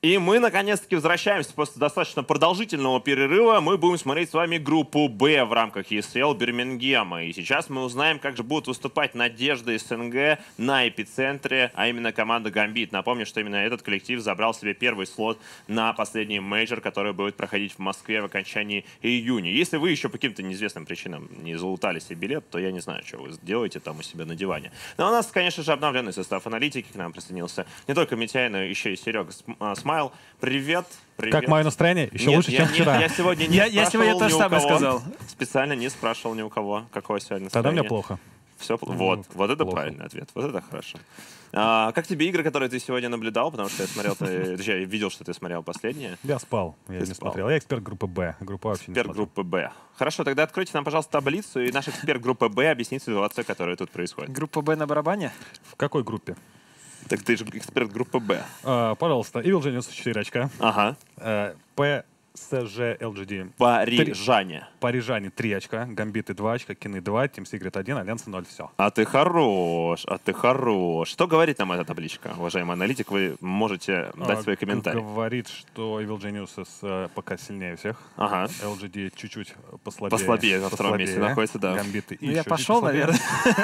И мы, наконец-таки, возвращаемся после достаточно продолжительного перерыва. Мы будем смотреть с вами группу «Б» в рамках ESL Бирмингема. И сейчас мы узнаем, как же будут выступать надежды СНГ на эпицентре, а именно команда «Гамбит». Напомню, что именно этот коллектив забрал себе первый слот на последний мейджор, который будет проходить в Москве в окончании июня. Если вы еще по каким-то неизвестным причинам не залутали себе билет, то я не знаю, что вы делаете там у себя на диване. Но у нас, конечно же, обновленный состав аналитики. К нам присоединился не только Митяй, но еще и Серега Смайл. Привет, привет. Как мое настроение? Еще Нет, лучше, чем вчера. Я сегодня не я сегодня то же самое сказал. Специально не спрашивал ни у кого, какое сегодня Тогда настроение. мне плохо. Все, вот это плохо. правильный ответ, вот это хорошо. Как тебе игры, которые ты сегодня наблюдал? Потому что я смотрел, я видел, что ты смотрел последние. Я спал, я не смотрел. Я эксперт группы «Б». Группа вообще не Эксперт группы «Б». Хорошо, тогда откройте нам, пожалуйста, таблицу, и наш эксперт группы «Б» объяснит ситуацию, которая тут происходит. Группа «Б» на барабане? В какой группе? Так ты же эксперт группы «Б». Пожалуйста, Evil Genius 4 очка. Ага. PSG LGD. Парижане. Парижане 3 очка, Гамбиты 2 очка, Кины 2, Team Secret 1, Альянс 0. Все. А ты хорош, а ты хорош. Что говорит нам эта табличка, уважаемый аналитик? Вы можете дать свои комментарии. Говорит, что Evil Genius пока сильнее всех. Ага. LGD чуть-чуть послабее. Послабее, на втором месте находится, да. Гамбиты Ну, я пошел, наверное.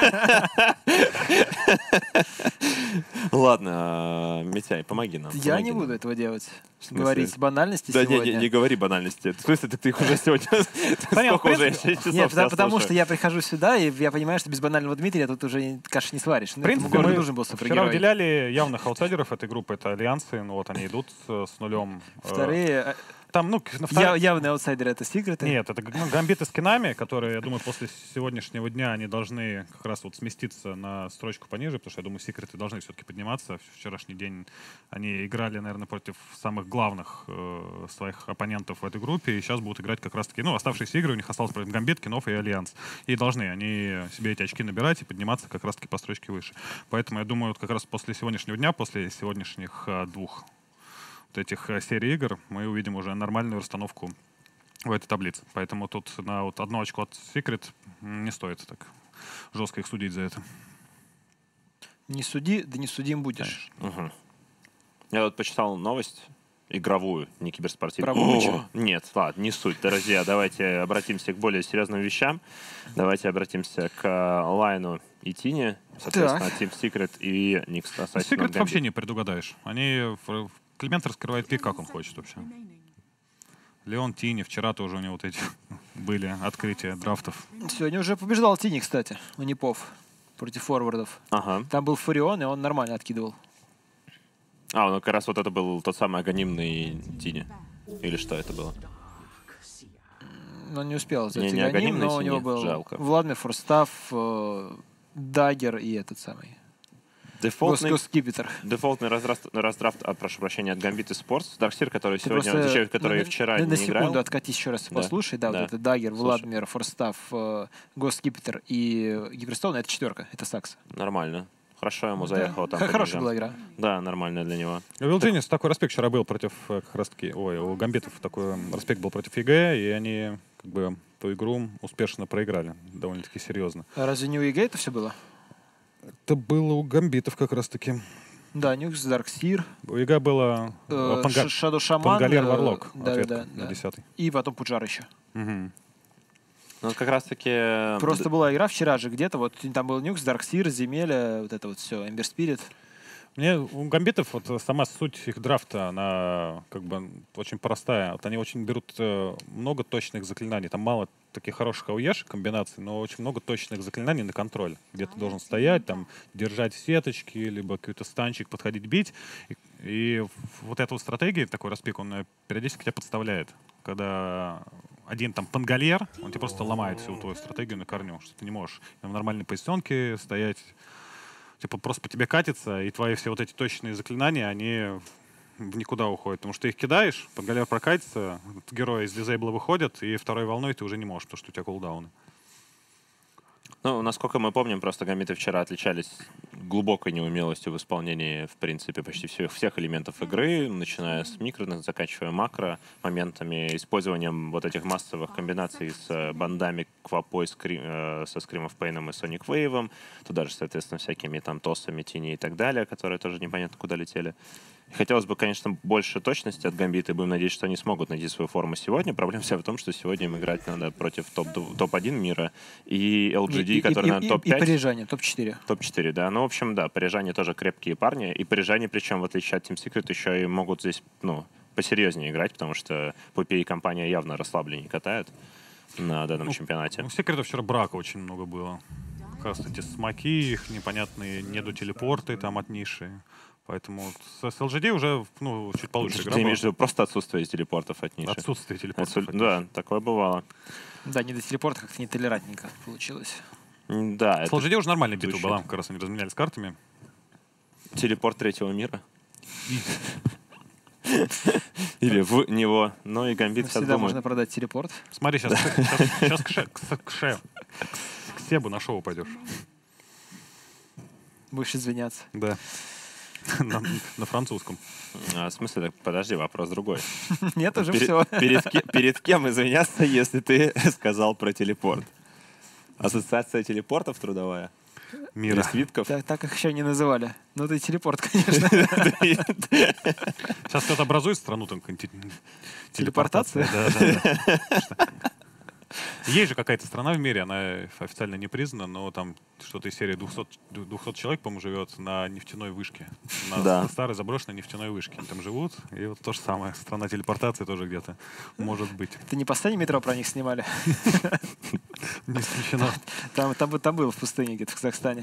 Ладно, Митяй, помоги нам. Я не буду этого делать. В смысле? Говорить банальности Да сегодня. не говори банальности. В смысле, ты их уже сегодня... Сколько уже? 6 часов Нет, тебя потому слушаю. что я прихожу сюда, и я понимаю, что без банального Дмитрия тут уже каши не сваришь. В принципе, городу мы нужен был вчера супергерой. выделяли явных аутсайдеров этой группы. Это альянсы, ну вот они идут с нулем. Вторые... Там, ну, Явный аутсайдер — это Секреты. Нет, это Гамбиты с Кинами, которые, я думаю, после сегодняшнего дня они должны как раз вот сместиться на строчку пониже, потому что, я думаю, Секреты должны все-таки подниматься. Вчерашний день они играли, наверное, против самых главных своих оппонентов в этой группе, и сейчас будут играть как раз-таки, ну, оставшиеся игры у них осталось против Гамбит, Кинов и Альянс. И должны они себе эти очки набирать и подниматься как раз-таки по строчке выше. Поэтому, я думаю, вот как раз после сегодняшнего дня, после сегодняшних двух этих серий игр мы увидим уже нормальную расстановку в этой таблице. Поэтому тут на вот одно очко от Secret не стоит так жестко их судить за это. Не суди, да не судим будешь. Угу. Я вот почитал новость игровую, не киберспортивную. Про Бучу? Нет, ладно, не суть. Друзья, давайте обратимся к более серьезным вещам. Давайте обратимся к Лайну и Тине, соответственно, Team Secret и Никс Assassin. Secret вообще не предугадаешь. Климент раскрывает пик, как он хочет вообще. Леон, Тини, вчера тоже у него вот эти были открытия драфтов. Сегодня уже побеждал Тини, кстати, у Непов против форвардов. Ага. Там был Фурион, и он нормально откидывал. Ну как раз вот это был тот самый агонимный Тини. Или что это было? Он не успел сделать Не агоним, но у агонимный него Тини, был жалко. Владимир Форстав, Даггер и этот самый. Дефолтный раздрафт, прошу прощения, от Гамбит и Спортс. Дарксир, который сегодня отвечает, который вчера не играл. На секунду откатись еще раз, послушай. Да, вот это Даггер, Владимир, Форстав, Госкипетр и Гиперстоун — это четверка, это Сакс. Нормально. Хорошо ему заехало там. Хорошая была игра. Да, нормальная для него. У Вилджинис такой респект вчера был против как раз-таки... у Гамбитов такой респект был против ЕГЭ, и они как бы ту игру успешно проиграли. Довольно-таки серьезно. А разве не у ЕГЭ это все было? Это было у Гамбитов как раз-таки. Да, Нюкс, Дарксир. У ЕГЭ было Шадо Шаман. Пангалер, Варлок. Да. На 10-й. И потом Пуджар еще. Угу. Ну, как раз-таки... Просто была игра вчера же где-то, вот там был Нюкс, Дарксир, Земеля, вот это вот все, Эмбер Спирит. Мне у Гамбитов вот сама суть их драфта, она как бы очень простая. Вот они очень берут много точных заклинаний. Там мало таких хороших ауешек, комбинаций, но очень много точных заклинаний на контроль. Где ты должен стоять, там, держать сеточки, либо какой-то станчик, подходить, бить. И вот эта вот стратегия, такой распик, он периодически тебя подставляет. Когда один там пангольер, он тебе просто ломает всю твою стратегию на корню, что ты не можешь в нормальной позиционке стоять. Типа просто по тебе катится, и твои все вот эти точные заклинания, они в никуда уходят. Потому что ты их кидаешь, пангольер прокатится, герои из дизейбла выходят, и второй волной ты уже не можешь, потому что у тебя кулдауны. Ну, насколько мы помним, просто Гамбиты вчера отличались глубокой неумелостью в исполнении, в принципе, почти всех элементов игры, начиная с микро, заканчивая макро моментами, использованием вот этих массовых комбинаций с бандами Квапой, со Scream of Pain и Sonic Wave, туда же, соответственно, всякими там тосами, тени и так далее, которые тоже непонятно куда летели. Хотелось бы, конечно, больше точности от Гамбита, и будем надеяться, что они смогут найти свою форму сегодня. Проблема вся в том, что сегодня им играть надо против топ-1 мира и LGD, который, наверное, топ-5. И парижане, топ-4. Топ-4, да. Ну, в общем, да, парижане тоже крепкие парни. И парижане, причем, в отличие от Team Secret, еще и могут здесь, ну, посерьезнее играть, потому что Пупе и компания явно расслабленнее катают на данном чемпионате. У Секретов вчера брака очень много было. Как раз эти смоки, их непонятные недотелепорты там от ниши. Поэтому с LGD уже, ну, чуть получше игра. Ты имеешь в виду просто отсутствие телепортов от ниши? Отсутствие телепортов. Да, такое бывало. Да, не до телепорта как-то нетолерантненько получилось. Да, с LGD уже нормальная битва была, как раз они разменялись картами. Телепорт третьего мира. Или в него. Но и Гамбит сейчас всегда думает. можно продать телепорт. Смотри, сейчас к Себу на шоу пойдешь. Будешь извиняться. Да. На французском. В смысле, так, подожди, вопрос другой. Нет, уже все. Перед кем извиняться, если ты сказал про телепорт? Ассоциация телепортов трудовая? Мира. Свитков? Так их еще не называли. Ну, ты телепорт, конечно. Сейчас кто-то образует страну там Телепортация? Да. Есть же какая-то страна в мире, она официально не признана, но там что-то из серии 200 человек, по-моему, живет на нефтяной вышке. На старой заброшенной нефтяной вышке. Они там живут, и вот то же самое. Страна телепортации тоже где-то может быть. Ты не последний метро про них снимали? Не исключено. Там было в пустыне где-то в Казахстане.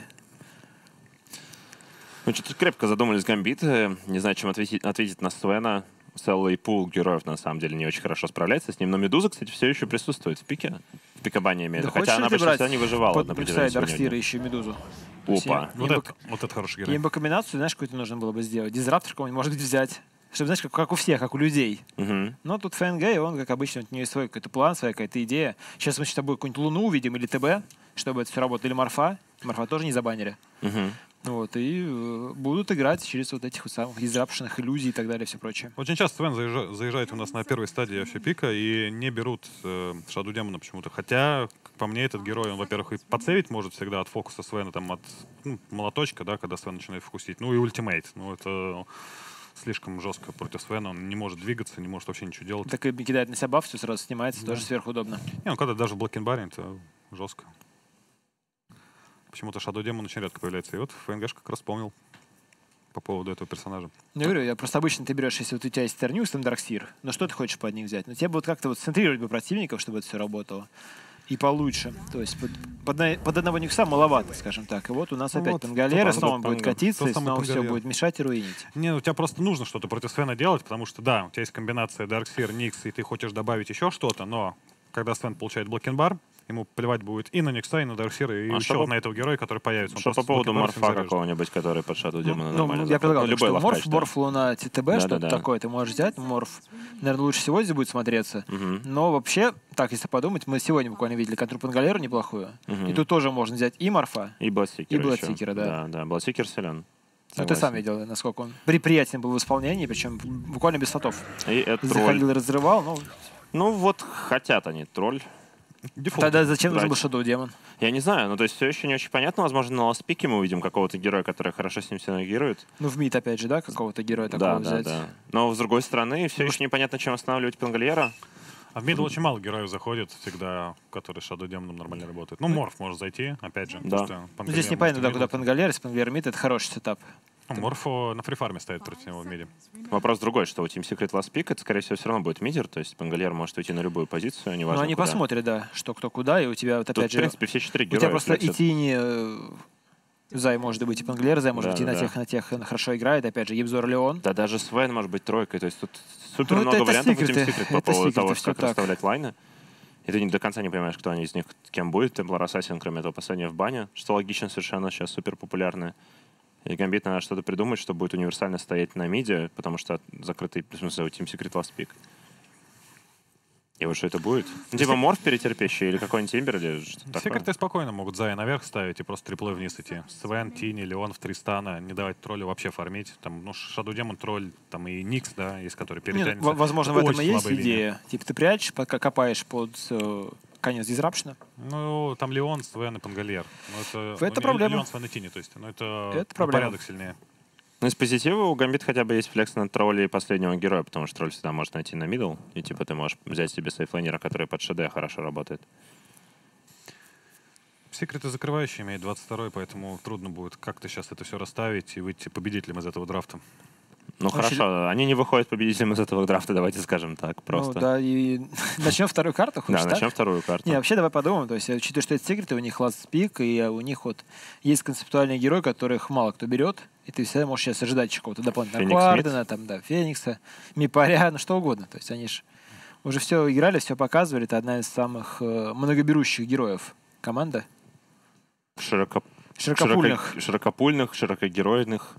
Ну, что-то крепко задумались Гамбиты. Не знаю, чем ответить на Свена. Целый пул героев, на самом деле, не очень хорошо справляется с ним. Но Медуза, кстати, все еще присутствует в пике. В пикабане имеется. Да, хотя она почти всегда не выживала на протяжении Даркстира еще Медузу. Опа. Вот это хороший герой. Им бы комбинацию, знаешь, какую-то нужно было бы сделать. Дизраптор какого-нибудь, может быть, взять. Чтобы, знаешь, как у всех, как у людей. Но тут ФНГ, он, как обычно, у него свой какой-то план, своя какая-то идея. Сейчас мы с тобой какую-нибудь Луну увидим или ТБ, чтобы это все работало. Или Морфа. Морфа тоже не забанили. Вот, и будут играть через вот этих вот самых дизрапшенных иллюзий и так далее, все прочее. Очень часто Свен заезжает у нас на первой стадии вообще пика и не берут Шаду Демона почему-то. Хотя, как по мне, этот герой, он, во-первых, и подсейвить может всегда от фокуса Свена, там, от молоточка, да, когда Свен начинает фокусить. Ну и ультимейт. Ну, это слишком жестко против Свена. Он не может двигаться, не может вообще ничего делать. Так и кидает на себя баф, все сразу снимается, тоже сверхудобно. Не, ну когда даже в блокинбаре, это жестко. Почему-то Shadow Demon очень редко появляется. И вот ФНГш как раз вспомнил по поводу этого персонажа. Я говорю, я просто обычно ты берешь, если вот у тебя есть Тернюс, там Дарксир, но что ты хочешь под них взять? Но тебе будут как-то вот центрировать бы противников, чтобы это все работало. И получше. То есть под одного Нюкса маловато, скажем так. И вот у нас опять вот, Пангалера, снова он будет катиться, и снова все Пангалер. будет мешать и руинить. Не, у тебя просто нужно что-то против Свена делать, потому что, да, у тебя есть комбинация Дарксир, Никс, и ты хочешь добавить еще что-то, но когда Свен получает блокинбар, ему плевать будет и на Никса, и на Дарксира, и еще на этого героя, который появится. Что по поводу Морфа какого-нибудь, который под Shadow Demon нормально я предлагал, любой что лавкач, Морф, Луна, ТТБ, что-то такое ты можешь взять. Морф, наверное, лучше всего здесь будет смотреться. Но вообще, так, если подумать, мы сегодня буквально видели контру Пангалеру неплохую. И тут тоже можно взять и Морфа, и Бладсикера, да. Да, Бладсикер силен. Ну, ты сам видел, насколько он приятен был в исполнении, причем буквально без слотов. И это заходил и разрывал, ну вот хотят они тролль. Дефолт. Тогда зачем нужен был Shadow Demon? Я не знаю, ну то есть все еще не очень понятно. Возможно, на ластпике мы увидим какого-то героя, который хорошо с ним синергирует. Ну, в мид, опять же, да, какого-то героя такого взять. Да. Но с другой стороны, все еще непонятно, чем останавливать Пангальера. А в мид очень мало героев заходит всегда, которые с Shadow Demon нормально работают. Ну, Морф может зайти, опять же. Да. Ну, здесь непонятно, да, куда Пангалер, если Пангалер мид, это хороший сетап. Морфу на фрифарме стоит против него в миде. Вопрос другой, что у Team Secret Last Pick, это, скорее всего, все равно будет мидер, то есть Пангальер может уйти на любую позицию, неважно Ну, они куда. посмотрят, да, что кто куда, и у тебя вот опять Тут, в принципе, все 4 героя. У тебя просто и Тини, Зай может быть, и Пангалер, Зай может быть, и на тех хорошо играет, опять же, Ебзор Леон. Да даже Свен может быть тройкой, то есть тут супер много вариантов у Team Secret по поводу того, как расставлять лайны. И ты до конца не понимаешь, кто они из них, кем будет. Темплар Ассасин, кроме этого, последнего в бане, что логично совершенно, сейчас супер популярное. И Гамбит надо что-то придумать, что будет универсально стоять на миде, потому что закрытый, в смысле, у Team Secret Last Pick. И вот что это будет? Ну, типа Морф перетерпящий или какой-нибудь Тимбер или что-то такое? Секреты спокойно могут Зая наверх ставить и просто триплой вниз идти. Свен, Тини, Леон в Тристана, не давать троллю вообще фармить. Там, ну, Shadow Demon, тролль, там и Никс, да, есть, который перетянется. Возможно, в этом и есть слабая идея. линия. Типа ты прячешь, пока копаешь под конец дизрапшена. Ну, там Леон, Свен и Пангальер. Ну, Это проблема. Леон, Свен и Тини, то есть. Ну, это проблема. порядок сильнее. Ну, из позитива у Гамбит хотя бы есть флекс на тролле последнего героя, потому что тролль всегда может найти на мидл, и типа ты можешь взять себе сейфлейнера, который под ШД хорошо работает. Секреты закрывающие имеет 22-й, поэтому трудно будет как-то сейчас это все расставить и выйти победителем из этого драфта. Ну хорошо, они не выходят победителем из этого драфта, давайте скажем так, просто. Ну да, и начнем вторую карту, хочешь, да, начнем вторую карту. Не, вообще давай подумаем, то есть учитывая, что это секреты, у них last pick, и у них вот есть концептуальный герой, которых мало кто берет, и ты всегда можешь сейчас ожидать какого-то дополнительного Квардена, там, да, Феникса, Мипаря, ну что угодно, то есть они же уже все играли, все показывали, это одна из самых многоберущих героев команда. Широкопульных, широкогеройных.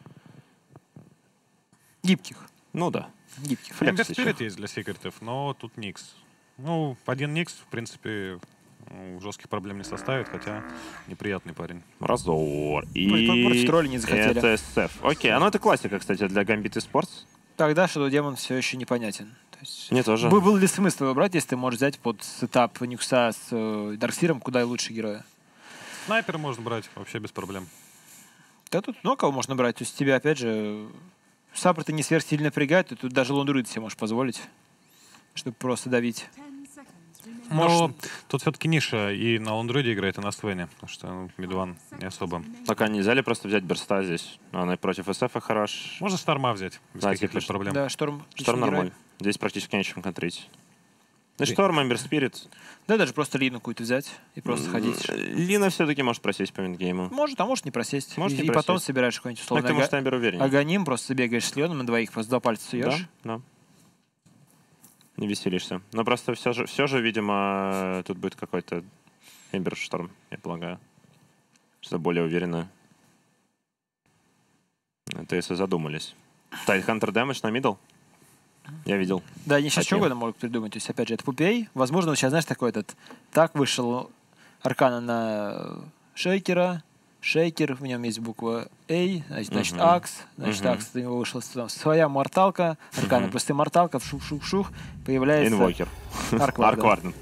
Гибких. Ну да. Гибких. Флембер Спирит есть для секретов, но тут Никс. Ну, один Никс, в принципе, жестких проблем не составит, хотя неприятный парень. Разор. И против тролля не захотели. Это СФ. Окей, это классика, кстати, для Gambit Esports. Тогда Shadow Demon все еще непонятен. То есть, мне тоже. Был ли смысл его брать, если ты можешь взять под сетап Никса с Дарксиром куда лучше героя? Снайпера можно брать вообще без проблем. Да тут много кого можно брать. То есть тебя, опять же, саппорты не сверхсильно напрягают, ты тут даже лондруид себе можешь позволить, чтобы просто давить. Но тут все-таки ниша и на лондруиде играет, и на Свене, потому что Мидван не особо. Пока нельзя ли просто взять Берста здесь? Он и против СФ хорош. Можно Шторма взять, без каких-либо проблем. Да, Шторм нормально. Здесь практически нечем контрить. Ну, Шторм, Эмбер Спирит. Да, даже просто Лину какую-то взять и просто ходить. Лина все-таки может просесть по мидгейму. Может, а может не просесть. Может не и просесть. Потом собираешь какой-нибудь условный Потому что Эмбер уверен. Аганим, просто бегаешь с Леоном, на двоих просто два пальца суешь. Да. Не веселишься. Но просто все же, видимо, тут будет какой-то Эмбер Шторм, я полагаю. Что более уверенно. Это если задумались. Тайтхантер дэмэдж на мидл? Я видел. Да, они сейчас что угодно могут придумать. То есть, опять же, это Пупей. Возможно, сейчас, знаешь, такой этот... Так вышел Аркана на Шейкера. Шейкер, в нем есть буква A, значит, Акс. Значит, Акс, у него вышла своя морталка. Аркана просто морталка, шух-шух-шух. Появляется... Инвокер. Аркварден.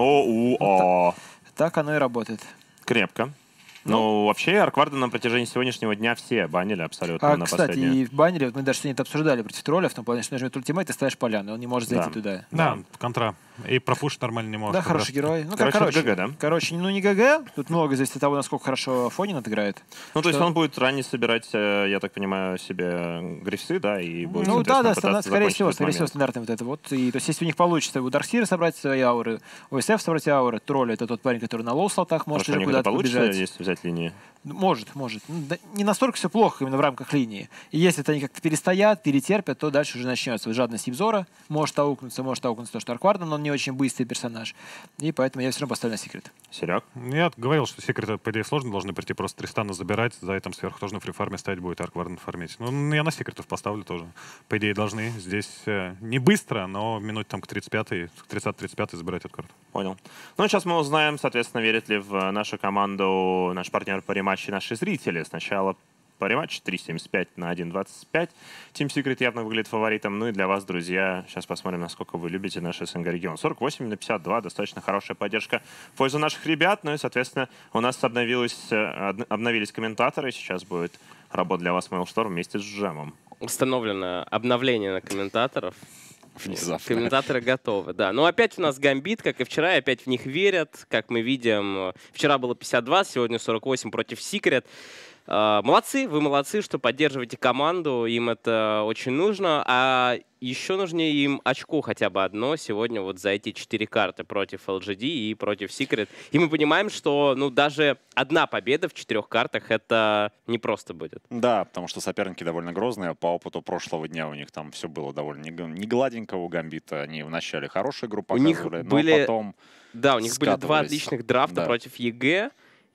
Так оно и работает. Крепко. Ну, вообще, Аркварда на протяжении сегодняшнего дня все банили абсолютно на кстати, последнее. и в баннере, вот мы даже сегодня это обсуждали против тролля, в том плане, что нажмет ультимейт, ты ставишь поляну, он не может зайти туда. Да, контра. И пропушить нормально не может. Да, хороший герой. Ну, короче, ГГ, да? Короче, ну не ГГ, тут много зависит от того, насколько хорошо Фонин отыграет. Ну, то есть он будет ранее собирать, я так понимаю, себе грифсы, да, и будет, ну да, скорее всего, момент. стандартный вот это вот. И, то есть, если у них получится у Дарксира собрать свои ауры, у СФ собрать ауры, тролль — это тот парень, который на лоу-слотах может уже куда-то побежать. Если взять линии? Может. Ну, да, не настолько все плохо именно в рамках линии. И если это они как-то перестоят, перетерпят, то дальше уже начнется жадность Ибзора. Может аукнуться то, что Аркварден, но он не очень быстрый персонаж. И поэтому я все равно поставлю на секрет. Серег? Я говорил, что секреты, по идее, сложно должны прийти, просто Тристана забирать, за этим сверху тоже на фрифарме ставить будет, Аркварден фармить. Ну, я на секретов поставлю тоже. По идее, должны здесь не быстро, но минут там к 35-й, к 30-35 забирать эту карту. Понял. Ну, сейчас мы узнаем, соответственно, верит ли в нашу команду наш партнер по рематчу, наши зрители. Сначала по рематчу 3.75 на 1.25. Team Secret явно выглядит фаворитом. Ну и для вас, друзья, сейчас посмотрим, насколько вы любите наш СНГ регион. 48 на 52, достаточно хорошая поддержка в пользу наших ребят. Ну и, соответственно, у нас обновились комментаторы. Сейчас будет работа для вас Mailstorm вместе с Джемом. Установлено обновление на комментаторов. Внезапно. Комментаторы готовы, да. Но опять у нас Гамбит, как и вчера, опять в них верят. Как мы видим, вчера было 52, сегодня 48 против Секрет. Молодцы, вы молодцы, что поддерживаете команду, им это очень нужно, а еще нужнее им очко хотя бы одно сегодня вот за эти 4 карты против LGD и против Secret. И мы понимаем, что ну даже одна победа в 4 картах это не просто будет. Да, потому что соперники довольно грозные, по опыту прошлого дня у них там все было довольно не гладенько у Гамбита, они вначале хорошую игру показывали, но потом да, у них были 2 отличных драфта против ЕГЭ.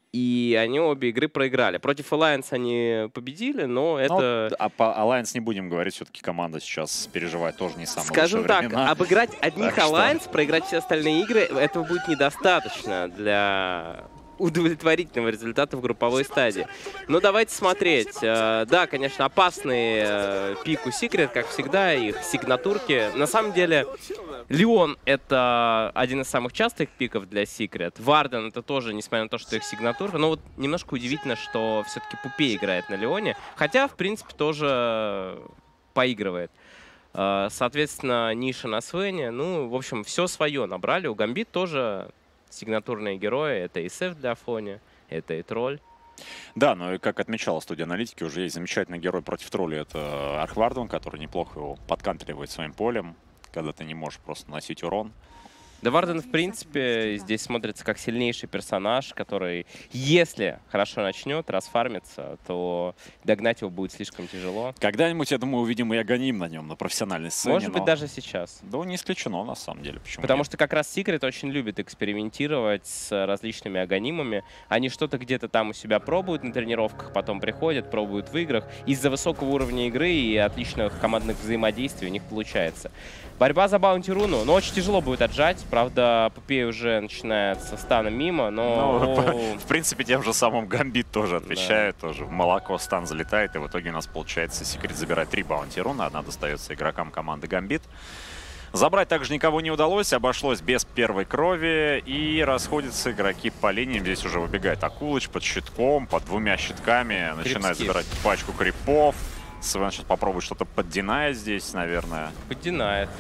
И они обе игры проиграли. Против Alliance они победили, но это... А по Alliance не будем говорить, все-таки команда сейчас переживает тоже не самые Скажем лучшие так, времена. обыграть одних Alliance, проиграть все остальные игры, этого будет недостаточно для удовлетворительного результата в групповой стадии. Но давайте смотреть. Да, конечно, опасный пик у Secret, как всегда, их сигнатурки. На самом деле, Леон — это один из самых частых пиков для Secret. Варден — это тоже, несмотря на то, что их сигнатурка. Но вот немножко удивительно, что все-таки Пупей играет на Леоне. Хотя, в принципе, тоже поигрывает. Соответственно, ниша на Свене. Ну, в общем, все свое набрали. У Гамбит тоже сигнатурные герои. Это и Сеф для Афони, это и Тролль. Да, но и как отмечала студия аналитики, уже есть замечательный герой против тролля. Это Архварден, который неплохо его подкантривает своим полем, когда ты не можешь просто наносить урон. Да, Варден, в принципе, здесь смотрится как сильнейший персонаж, который, если хорошо начнет расфармиться, то догнать его будет слишком тяжело. Когда-нибудь, я думаю, увидим и Аганим на нем, на профессиональной сцене. Может быть, даже сейчас. Да, не исключено, на самом деле. Почему Потому нет? что как раз Secret очень любит экспериментировать с различными аганимами. Они что-то где-то там у себя пробуют на тренировках, потом приходят, пробуют в играх. Из-за высокого уровня игры и отличных командных взаимодействий у них получается. Борьба за баунти-руну, но очень тяжело будет отжать. Правда, Пупей уже начинает со стана мимо, но... В принципе, тем же самым Гамбит тоже отвечает. Да. Тоже в молоко стан залетает, и в итоге у нас получается Secret забирает 3 баунти-руна. Одна достается игрокам команды Гамбит. Забрать также никого не удалось, обошлось без первой крови. И расходятся игроки по линиям. Здесь уже выбегает Акулыч под щитком, под 2 щитками. Начинает забирать пачку крипов. Свен сейчас попробует что-то поддинает здесь, наверное. Поддинает.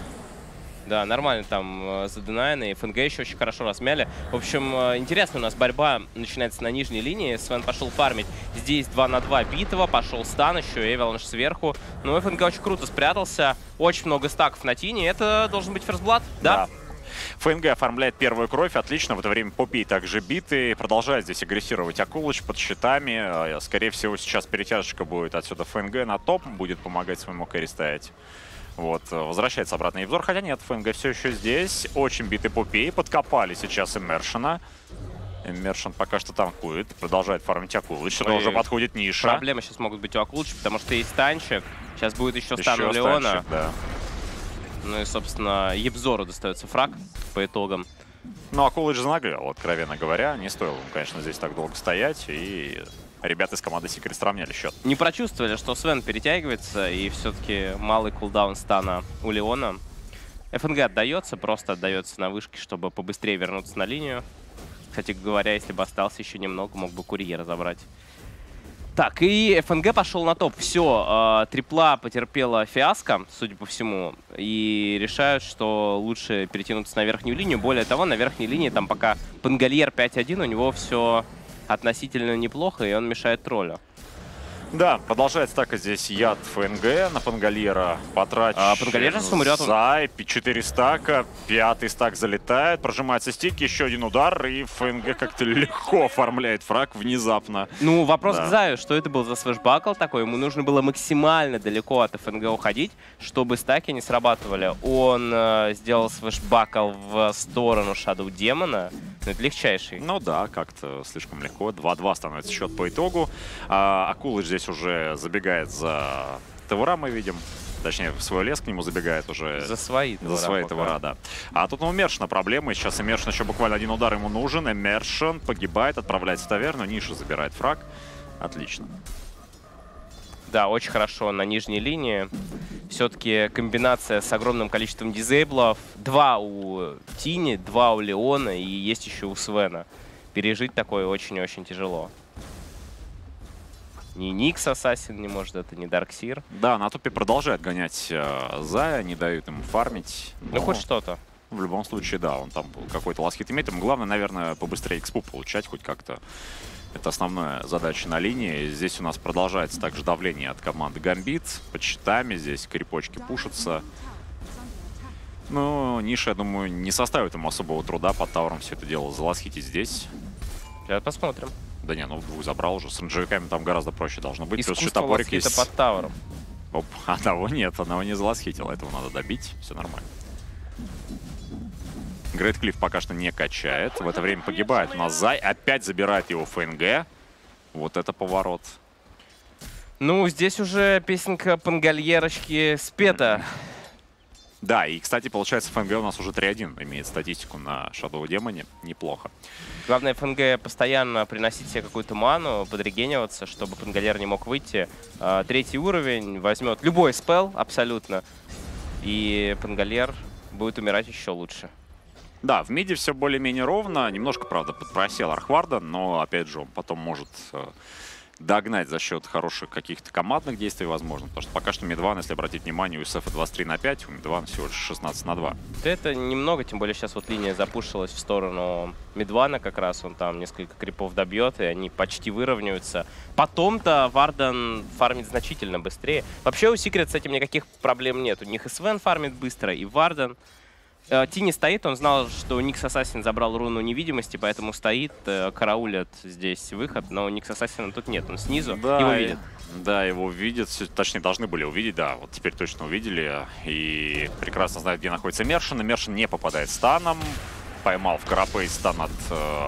Да, нормально там задинайны. И ФНГ еще очень хорошо размяли. В общем, интересно, у нас борьба начинается на нижней линии. Свен пошел фармить. Здесь 2 на 2 битва. Пошел стан еще. Эвеланш сверху. Ну, ФНГ очень круто спрятался. Очень много стаков на тине. Это должен быть ферстблад, да? ФНГ оформляет первую кровь, отлично. В это время Пупей также битый. Продолжает здесь агрессировать Акулыч под щитами. Скорее всего, сейчас перетяжечка будет отсюда ФНГ на топ. Будет помогать своему кэри стоять. Вот, возвращается обратно Евзор. Хотя нет, ФНГ все еще здесь. Очень битый Пупей. Подкопали сейчас Иммершена. Иммершен пока что танкует. Продолжает фармить Акулыч. Сюда уже подходит ниша. Проблемы сейчас могут быть у Акулыча, потому что есть танчик. Сейчас будет еще стан у Леона. Станчик, да. Ну и, собственно, Ебзору достается фраг по итогам. Ну, Акулыч наглел, откровенно говоря. Не стоило ему, конечно, здесь так долго стоять. И ребята из команды Secret сравняли счет. Не прочувствовали, что Свен перетягивается, и все-таки малый кулдаун стана у Леона. ФНГ отдается, просто отдается на вышке, чтобы побыстрее вернуться на линию. Кстати говоря, если бы остался еще немного, мог бы курьера забрать. Так, и ФНГ пошел на топ. Все, трипла потерпела фиаско, судя по всему. И решают, что лучше перетянуться на верхнюю линию. Более того, на верхней линии там пока Пангальер 5-1, у него все относительно неплохо, и он мешает троллю. Да, продолжает стакать здесь яд ФНГ на Пангальера. Потрачен Пангальер сейчас умрет. Зай, 4 стака, 5-й стак залетает, прожимается стик, еще один удар, и ФНГ как-то легко оформляет фраг внезапно. Ну, вопрос к Заю, что это был за свэшбакл такой? Ему нужно было максимально далеко от ФНГ уходить, чтобы стаки не срабатывали. Он сделал свэшбакл в сторону Shadow Демона. Ну, это легчайший. Ну да, как-то слишком легко. 2-2 становится счет по итогу. Акулыч здесь уже забегает за Тавура, мы видим. Точнее, в свой лес к нему забегает уже. За свои Тавура, да. А тут у Иммершена проблемы. Сейчас Иммершен еще буквально один удар ему нужен. Иммершен погибает, отправляется в таверну. Ниша забирает фраг. Отлично. Да, очень хорошо на нижней линии. Все-таки комбинация с огромным количеством дизейблов. 2 у Тини, 2 у Леона и есть еще у Свена. Пережить такое очень-очень тяжело. Ни Никс Ассасин не может, это не Дарксир. Да, на топе продолжает гонять Зая, не дают ему фармить. Ну, хоть что-то. В любом случае, да, он там какой-то ласкит имеет. Ему главное, наверное, побыстрее экспу получать хоть как-то. Это основная задача на линии. Здесь у нас продолжается также давление от команды Гамбит. Под щитами здесь крипочки пушатся. Ну, Ниша, я думаю, не составит ему особого труда под тауром все это дело заласхитить здесь. Сейчас посмотрим. Да не, ну 2 забрал уже. С рейнджевиками там гораздо проще должно быть. Искусство ласхита под тауром. Оп, одного нет, одного не заласхитил. Этого надо добить, все нормально. Грейтклифф пока что не качает. В это время погибает у нас Зай. Опять забирает его ФНГ. Вот это поворот. Ну, здесь уже песенка Пангальерочки спета. Да, и, кстати, получается, ФНГ у нас уже 3-1 имеет статистику на Shadow Демоне. Неплохо. Главное, ФНГ постоянно приносить себе какую-то ману, подрегениваться, чтобы Пангалер не мог выйти. 3-й уровень возьмет любой спел абсолютно, и Пангалер будет умирать еще лучше. Да, в миде все более-менее ровно. Немножко, правда, подпросел Архварда, но, опять же, он потом может догнать за счет хороших каких-то командных действий, возможно. Потому что пока что Мидван, если обратить внимание, у СФ 23/5, у Мидвана всего лишь 16/2. Это немного, тем более сейчас вот линия запушилась в сторону Мидвана как раз. Он там несколько крипов добьет, и они почти выровняются. Потом-то Вардан фармит значительно быстрее. Вообще у Secret с этим никаких проблем нет. У них и Свен фармит быстро, и Вардан. Тини стоит, он знал, что Никс Ассасин забрал руну невидимости, поэтому стоит, караулит здесь выход, но Никс Ассасина тут нет, он снизу, Да, его видит. Да, его видят, точнее должны были увидеть, да, вот теперь точно увидели, и прекрасно знают, где находится Мершин, и Мершин не попадает станом, поймал в карапей стан от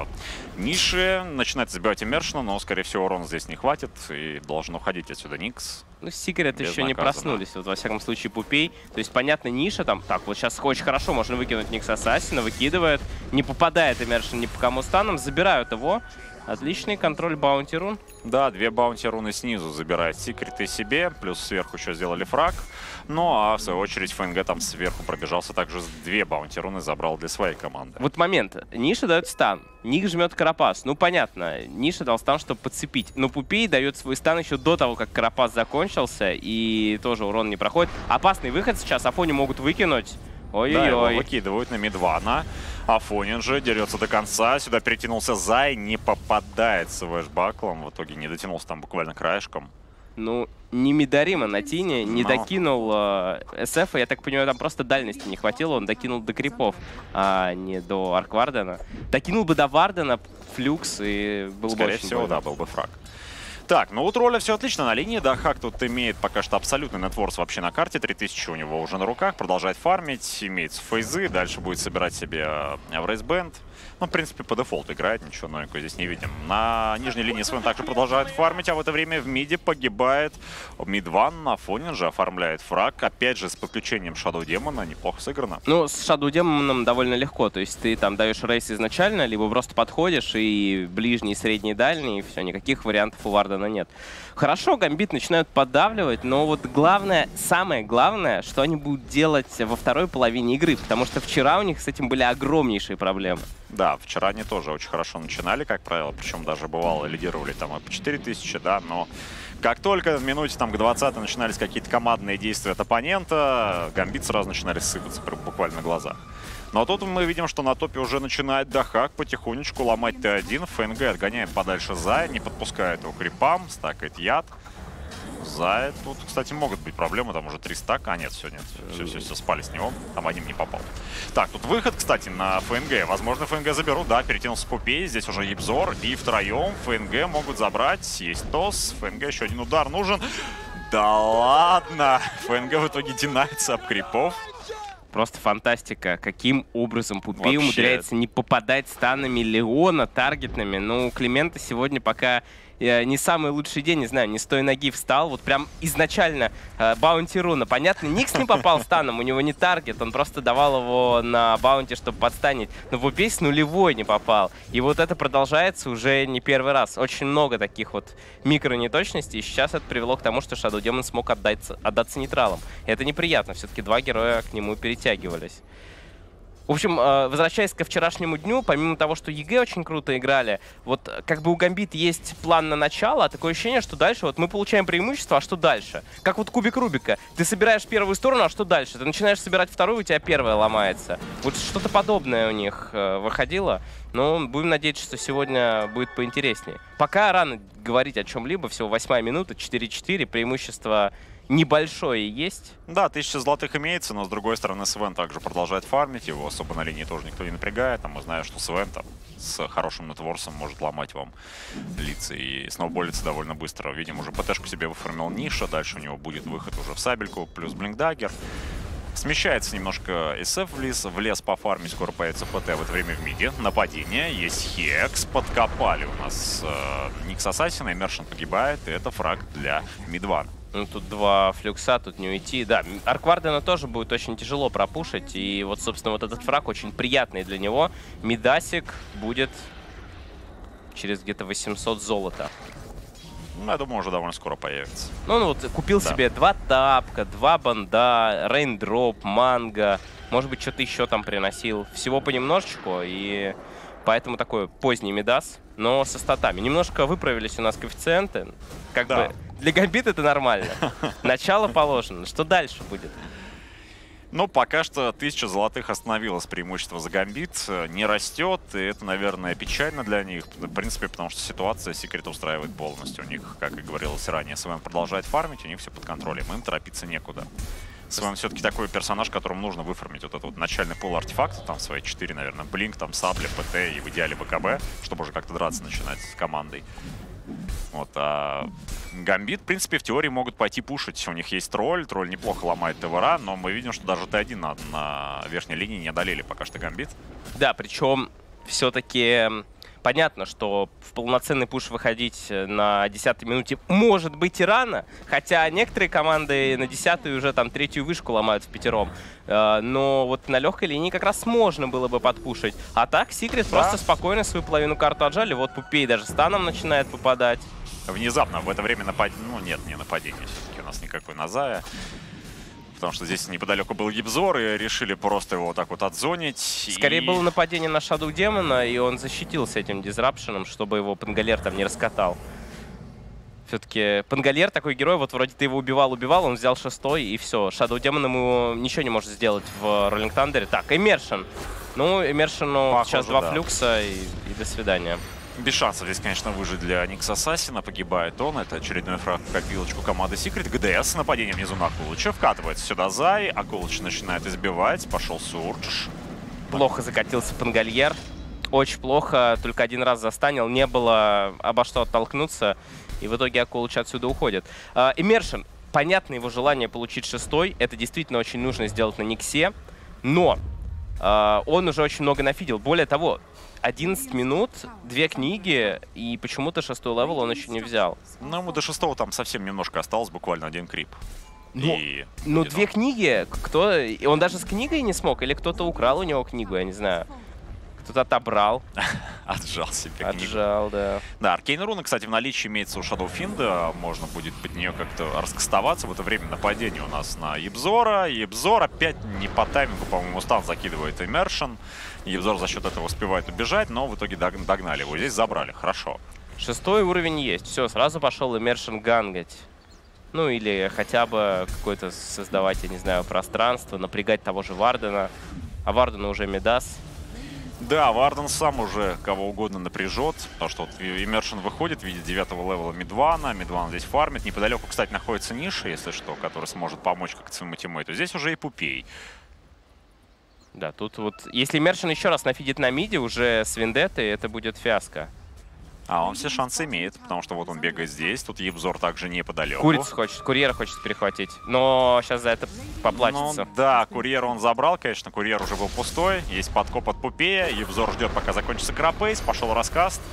Ниши, начинает забивать Мершина, но, скорее всего, урона здесь не хватит, и должен уходить отсюда Никс. Ну, Секрет еще не проснулись, вот во всяком случае Пупей. То есть, понятно, Ниша там, так, вот сейчас очень хорошо можно выкинуть Никс Ассасина, выкидывает, не попадает Эмершин ни по кому станом, забирают его. Отличный контроль баунти рун. Да, 2 баунти руны снизу забирает Секреты себе, плюс сверху еще сделали фраг. Ну, а в свою очередь ФНГ там сверху пробежался, также 2 баунти руны забрал для своей команды. Вот момент. Ниша дает стан, Ник жмет Карапас. Ну, понятно, Ниша дал стан, чтобы подцепить. Но Пупей дает свой стан еще до того, как Карапас закончился, и тоже урон не проходит. Опасный выход сейчас, Афони могут выкинуть. Ой-ой-ой. Да, его выкидывают на Мидвана. Афонин же дерется до конца. Сюда перетянулся Зай, не попадает с вэшбаклом. В итоге не дотянулся там буквально краешком. Ну, не Мидарима на Тине, не докинул СФ, я так понимаю, там просто дальности не хватило, он докинул до крипов, а не до Арквардена. Докинул бы до Вардена, флюкс, и был бы скорее очень всего, больно. да, был бы фраг. Так, ну у Тролля все отлично на линии. Да, Хак тут имеет пока что абсолютный нетворс вообще на карте. 3000 у него уже на руках. Продолжает фармить, имеется фейзы. Дальше будет собирать себе Эврейсбенд. Ну, в принципе, по дефолту играет. Ничего новенького здесь не видим. На нижней линии Свен также продолжает фармить. А в это время в миде погибает Мидван. На фоне же оформляет фраг. Опять же, с подключением Shadow Демона. Неплохо сыграно. Ну, с Shadow Демоном довольно легко. То есть ты там даешь рейс изначально, либо просто подходишь и ближний, средний, дальний, и все, никаких вариантов у Вардена нет. Хорошо, Гамбит начинают поддавливать, но вот главное, самое главное, что они будут делать во второй половине игры, потому что вчера у них с этим были огромнейшие проблемы. Да, вчера они тоже очень хорошо начинали, как правило, причем даже бывало лидировали там и по 4000, да, но как только в минуте там к 20 начинались какие-то командные действия от оппонента, Гамбит сразу начинали сыпаться буквально на глазах. Но тут мы видим, что на топе уже начинает Дахак потихонечку ломать Т1. ФНГ отгоняет подальше Зая, не подпускает его к крипам, стакает яд. Зая тут, кстати, могут быть проблемы, там уже 3 стака. А нет, все, спали с него, там одним не попал. Так, тут выход, кстати, на ФНГ. Возможно, ФНГ заберут, да, перетянулся Пупей, здесь уже Ебзор, и втроем ФНГ могут забрать. Есть ТОС, ФНГ еще один удар нужен. Да ладно! ФНГ в итоге динается об крипов. Просто фантастика, каким образом Пупей умудряется не попадать станами Леона, таргетными. Ну, у Климента сегодня пока не самый лучший день, не знаю, не с той ноги встал. Вот прям изначально баунти руна. Понятно, Никс не попал станом, у него не таргет, он просто давал его на баунти, чтобы подстанить. Но Пупей с нулевой не попал. И вот это продолжается уже не первый раз. Очень много таких вот микронеточностей. И сейчас это привело к тому, что Shadow Demon смог отдаться нейтралам. И это неприятно, все-таки 2 героя к нему перетягивались. В общем, возвращаясь ко вчерашнему дню, помимо того, что ЕГЭ очень круто играли, вот как бы у Гамбит есть план на начало, а такое ощущение, что дальше вот мы получаем преимущество, а что дальше? Как вот кубик Рубика. Ты собираешь первую сторону, а что дальше? Ты начинаешь собирать вторую, у тебя первая ломается. Вот что-то подобное у них выходило. Но будем надеяться, что сегодня будет поинтереснее. Пока рано говорить о чем-либо, всего 8-я минута, 4-4, преимущество небольшое есть. Да, 1000 золотых имеется, но с другой стороны Свен также продолжает фармить, его особо на линии тоже никто не напрягает. Там мы знаем, что Свен там с хорошим нетворсом может ломать вам лица и сноуболиться довольно быстро. Видим, уже ПТшку себе выформил Ниша, дальше у него будет выход уже в сабельку, плюс Блинкдаггер. Смещается немножко СФ в лес по фарме, скоро появится ПТ в это время в миде. Нападение, есть Хекс, подкопали у нас Никс Ассасина, Эмершин погибает, и это фраг для Мидвана. Ну, тут два флюкса, тут не уйти. Да, Арквардена тоже будет очень тяжело пропушить. И вот, собственно, вот этот фраг очень приятный для него. Мидасик будет через где-то 800 золота. Ну, я думаю, уже довольно скоро появится. Ну, он вот купил себе 2 тапка, 2 банда, рейндроп, манго. Может быть, что-то еще там приносил. Всего понемножечку, и поэтому такой поздний Мидас, но со статами. Немножко выправились у нас коэффициенты. Как бы для гамбита это нормально. Начало положено. Что дальше будет? Ну, пока что 1000 золотых остановилось преимущество за гамбит. Не растет, и это, наверное, печально для них. В принципе, потому что ситуация Secret устраивает полностью. У них, как и говорилось ранее, СВМ продолжает фармить, у них все под контролем. Им торопиться некуда. СВМ все-таки такой персонаж, которому нужно выфармить вот этот вот начальный пул артефактов, там свои 4, наверное, Блинк, там Сабля, ПТ и в идеале БКБ, чтобы уже как-то драться начинать с командой. Вот, а Гамбит, в принципе, в теории могут пойти пушить. У них есть тролль неплохо ломает ТВРа, но мы видим, что даже Т1 на верхней линии не одолели пока что Гамбит. Да, причем все-таки понятно, что в полноценный пуш выходить на 10-й минуте может быть и рано, хотя некоторые команды на 10-й уже там 3-ю вышку ломают в пятером. Но вот на легкой линии как раз можно было бы подпушить. А так Secret просто спокойно свою половину карту отжали. Вот Пупей даже станом начинает попадать. Внезапно в это время нападение... Ну нет, не нападение все-таки у нас никакой на Зая. Потому что здесь неподалеку был Гибзор, и решили просто его вот так вот отзонить. Скорее было нападение на Shadow Демона, и он защитился этим дизрапшеном, чтобы его Пангалер там не раскатал. Все-таки Пангалер такой герой, вот вроде ты его убивал, он взял 6-й, и все. Shadow Демон ему ничего не может сделать в Rolling Thunder. Так, Immersion. Ну, Immersion сейчас 2 флюкса, и до свидания. Без шансов здесь, конечно, выжить для Никс Ассасина. Погибает он. Это очередной фраг в копилочку команды Secret. ГДС. Нападение внизу на Акулыча. Вкатывается сюда Зай. Акулыч начинает избивать. Пошел Сурдж. Плохо закатился Пангальер. Очень плохо. Только один раз застанил. Не было обо что оттолкнуться. И в итоге Акулыч отсюда уходит. Immersion. Понятно его желание получить 6-й. Это действительно очень нужно сделать на Никсе. Но он уже очень много нафидел. Более того, 11 минут, 2 книги, и почему-то 6-й левел он еще не взял. Ну, ему до 6-го там совсем немножко осталось, буквально 1 крип. Ну, 2 книги, кто... Он даже с книгой не смог, или кто-то украл у него книгу, я не знаю. Кто-то отобрал. Отжал себе книгу. Отжал, да. Да, Аркейн Руна, кстати, в наличии имеется у Shadowfiend. Можно будет под нее как-то раскастоваться. В это время нападение у нас на Ебзора. Ебзор опять не по таймингу, по-моему, стан закидывает Immersion. Ебзор за счет этого успевает убежать, но в итоге догнали его. Здесь забрали, хорошо. 6-й уровень есть. Все, сразу пошел Immersion гангать. Ну или хотя бы какое-то создавать, я не знаю, пространство, напрягать того же Вардена. А Вардена уже Мидас. Да, Варден сам уже кого угодно напряжет, потому что вот Immersion выходит, видит 9-го левела Мидвана, Мидван здесь фармит. Неподалеку, кстати, находится Ниша, если что, который сможет помочь как своему тиммейту. Здесь уже и Пупей. Да, тут вот, если Immersion еще раз нафидит на миде уже с Вендеттой, это будет фиаско. А он все шансы имеет, потому что вот он бегает здесь, тут Ебзор также неподалеку. Курицу хочет, курьера хочет перехватить, но сейчас за это поплатится. Ну, да, курьера он забрал, конечно, курьер уже был пустой. Есть подкоп от Пупея, Ебзор ждет, пока закончится крапейс, пошел раскаст.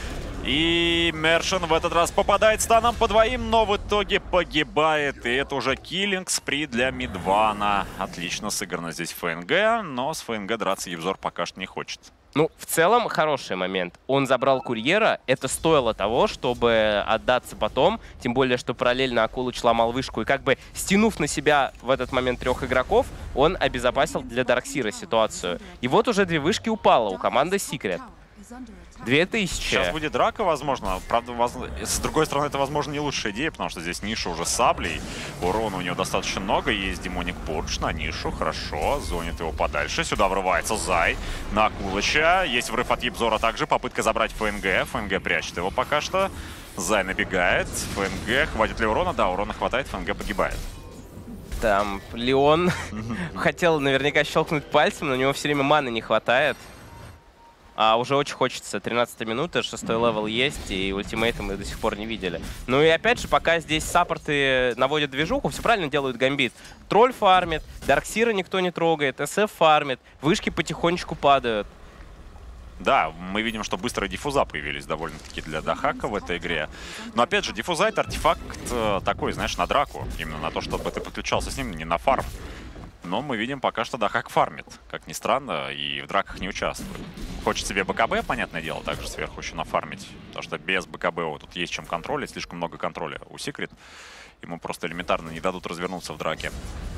И Мершин в этот раз попадает станом по 2, но в итоге погибает. И это уже киллинг спри для Мидвана. Отлично сыграно здесь ФНГ, но с ФНГ драться Ебзор пока что не хочет. Ну, в целом, хороший момент. Он забрал курьера, это стоило того, чтобы отдаться потом, тем более, что параллельно Акулыч ломал вышку, и как бы стянув на себя в этот момент 3 игроков, он обезопасил для Дарксира ситуацию. И вот уже 2 вышки упало у команды Secret. 2000. Сейчас будет драка, возможно. Правда, с другой стороны, это, возможно, не лучшая идея, потому что здесь Ниша уже с саблей. Урона у него достаточно много. Есть Демоник Пурдж на Нишу. Хорошо. Зонит его подальше. Сюда врывается Зай на Акулыча. Есть врыв от Ебзора также. Попытка забрать ФНГ. ФНГ прячет его пока что. Зай набегает. ФНГ. Хватит ли урона? Да, урона хватает. ФНГ погибает. Там Леон хотел наверняка щелкнуть пальцем, но у него все время маны не хватает. А уже очень хочется. 13-я минута, 6-й левел есть, и ультимейта мы до сих пор не видели. Ну и опять же, пока здесь саппорты наводят движуху, все правильно делают Гамбит. Тролль фармит, Дарксира никто не трогает, СФ фармит, вышки потихонечку падают. Да, мы видим, что быстрые диффуза появились довольно-таки для Дахака в этой игре. Но опять же, диффуза — это артефакт такой, знаешь, на драку. Именно на то, чтобы ты подключался с ним, не на фарм. Но мы видим пока что Дахак фармит, как ни странно, и в драках не участвует. Хочет себе БКБ, понятное дело, также сверху еще нафармить. Потому что без БКБ вот тут есть чем контролить, слишком много контроля у Секрет. Ему просто элементарно не дадут развернуться в драке.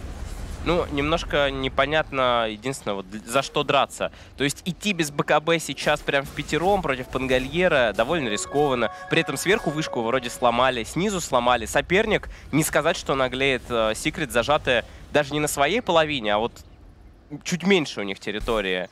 Ну, немножко непонятно, единственное, вот за что драться. То есть идти без БКБ сейчас прям в пятером против Пангольера довольно рискованно. При этом сверху вышку вроде сломали, снизу сломали. Соперник, не сказать, что наглеет. Секрет зажатая даже не на своей половине, а вот чуть меньше у них территория.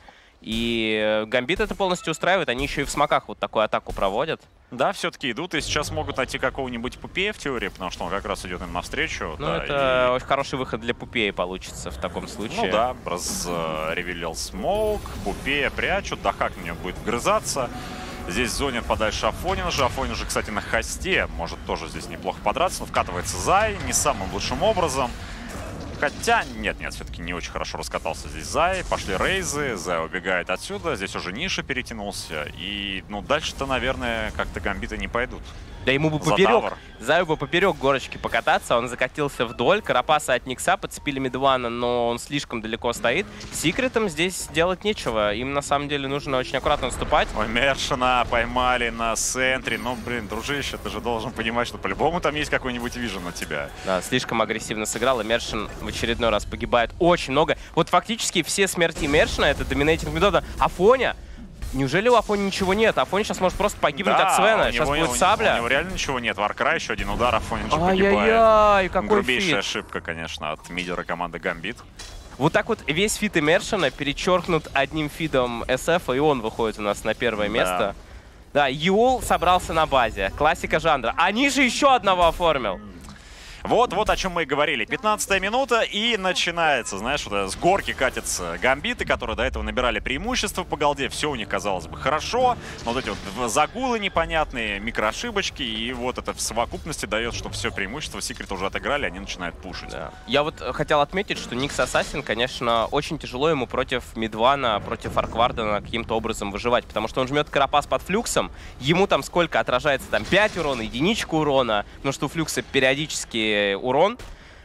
И Гамбит это полностью устраивает. Они еще и в смоках вот такую атаку проводят. Да, все-таки идут и сейчас могут найти какого-нибудь Пупея в теории, потому что он как раз идет им навстречу. Ну, да, это очень хороший выход для Пупея получится в таком случае. Ну да, разревелил смоук, Пупея прячут, Дахак на него будет вгрызаться. Здесь в зоне подальше Афонин же. Афонин же, кстати, на хосте может тоже здесь неплохо подраться, но вкатывается Зай не самым лучшим образом. Хотя, нет, все-таки не очень хорошо раскатался здесь Зай. Пошли рейзы, Зай убегает отсюда. Здесь уже Ниша перетянулся. И, ну, дальше-то, наверное, как-то Гамбиты не пойдут. Да ему бы поперек, Заю бы поперек горочки покататься, он закатился вдоль, Карапаса от Никса подцепили Мидвана, но он слишком далеко стоит. Секретом здесь делать нечего, им на самом деле нужно очень аккуратно наступать. Ой, Мершина поймали на центре, ну, блин, дружище, ты же должен понимать, что по-любому там есть какой-нибудь вижен у тебя. Да, слишком агрессивно сыграл, и Мершин в очередной раз погибает очень много. Вот фактически все смерти Мершина — это доминейтинг метода. Афоня? Неужели у Афони ничего нет? Афони сейчас может просто погибнуть от Свена. Сейчас будет сабля. У него реально ничего нет. Варкра еще один удар, Афонин же погибает. Ай-яй-яй, какой грубейшая фит. ошибка, конечно, от мидера команды Гамбит. Вот так вот весь фит Имершена перечеркнут одним фидом SF, и он выходит у нас на первое место. Да, Юл собрался на базе. Классика жанра. Они же еще одного оформил. Вот о чем мы и говорили. 15-я минута, и начинается, знаешь, вот с горки катятся Гамбиты, которые до этого набирали преимущество по голде. Все у них, казалось бы, хорошо. Но вот эти вот загулы непонятные, микроошибочки, и вот это в совокупности дает, что все преимущество Секрет уже отыграли, они начинают пушить. Да. Я вот хотел отметить, что Никс Ассасин, конечно, очень тяжело ему против Мидвана, против Арквардена каким-то образом выживать, потому что он жмет Карапас под флюксом, ему там сколько отражается, там 5 урона, единичку урона, потому что у флюкса периодически урон,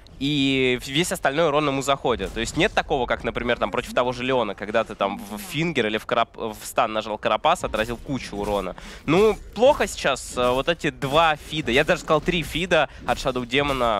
и весь остальной урон ему заходит. То есть нет такого, как, например, там против того же Леона, когда ты там в фингер или в стан нажал Карапас, отразил кучу урона. Ну, плохо сейчас вот эти два фида, я даже сказал 3 фида от Shadow Демона,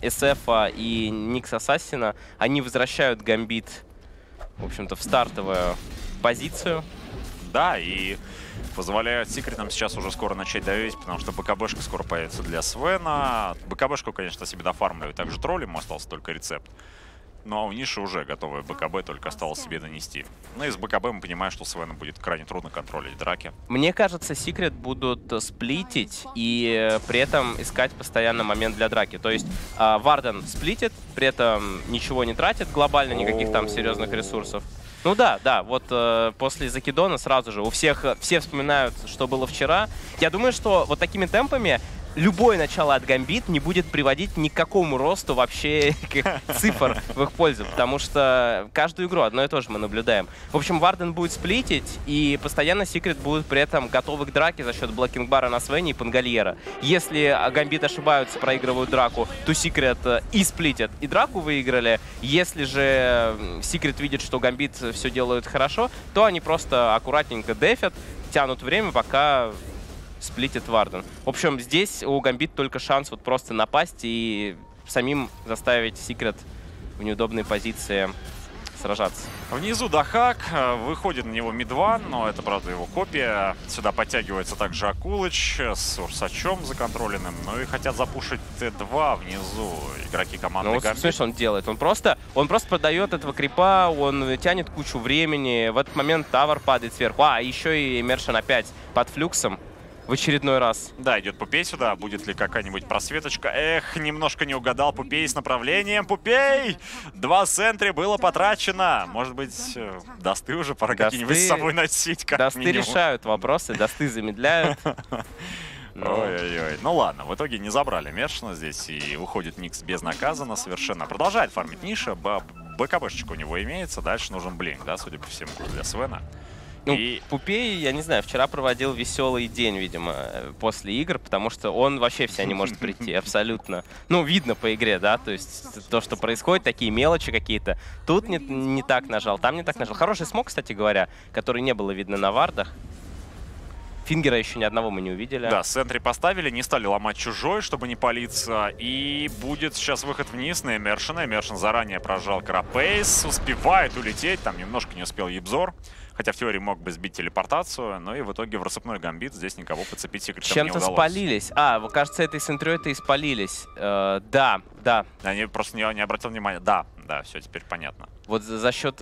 SF и Никс Ассасина, они возвращают Гамбит, в общем-то, в стартовую позицию. Да, и позволяют Секретам сейчас уже скоро начать давить, потому что БКБшка скоро появится для Свена. БКБшку, конечно, себе дофармливают. Также тролль, ему остался только рецепт. Ну а у Ниши уже готовая БКБ, только осталось себе донести. Ну и с БКБ мы понимаем, что Свена будет крайне трудно контролить драки. Мне кажется, Секрет будут сплитить и при этом искать постоянно момент для драки. То есть Варден сплитит, при этом ничего не тратит глобально, никаких там серьезных ресурсов. Ну да, вот после закидона сразу же все вспоминают, что было вчера. Я думаю, что вот такими темпами любое начало от Гамбит не будет приводить ни к какому росту вообще цифр в их пользу, потому что каждую игру одно и то же мы наблюдаем. В общем, Варден будет сплитить, и постоянно Секрет будут при этом готовы к драке за счет блокинг-бара на Свене и Пангольера. Если Гамбит ошибаются, проигрывают драку, то Секрет и сплитят, и драку выиграли. Если же Секрет видит, что Гамбит все делают хорошо, то они просто аккуратненько дефят, тянут время, пока сплитит Варден. В общем, здесь у Гамбит только шанс вот просто напасть и самим заставить Секрет в неудобной позиции сражаться. Внизу Дахак, выходит на него Мидван, но это, правда, его копия. Сюда подтягивается также Акулыч с Урсачом законтроленным. Ну и хотят запушить Т2 внизу игроки команды Гамбит. Ну, смотри, что он делает. Он просто продает этого крипа, он тянет кучу времени. В этот момент Тавр падает сверху. А, еще и Мершин опять под флюксом. В очередной раз. Да, идет Пупей сюда. Будет ли какая-нибудь просветочка? Эх, немножко не угадал Пупей с направлением. Пупей! 2 центри было потрачено. Может быть, дасты уже пора какие-нибудь с собой носить, как дасты минимум. Решают вопросы, дасты замедляют. Ой-ой-ой. Ну ладно, в итоге не забрали Мершина здесь, и уходит Никс безнаказанно совершенно. Продолжает фармить Ниша. БКБшечка у него имеется. Дальше нужен блинк, да, судя по всему, для Свена. Ну, И Пупей, я не знаю, вчера проводил веселый день, видимо, после игр, потому что он вообще в себя не может прийти, абсолютно. Ну, видно по игре, да, то есть то, что происходит, такие мелочи какие-то. Тут не так нажал, там не так нажал. Хороший смог, кстати говоря, который не было видно на вардах. Фингера еще ни одного мы не увидели. да, сентри поставили, не стали ломать чужой, чтобы не палиться. И будет сейчас выход вниз на Эмершина. Эмершин заранее прожал Карапейс, успевает улететь, там немножко не успел Ебзор. Хотя в теории мог бы сбить телепортацию, но и в итоге в рассыпной гамбит здесь никого подцепить секретом не Чем-то удалось. спалились. Кажется, этой сентрёй-то и спалились. Да. Они просто не обратил внимания. Да, все теперь понятно. Вот за счет...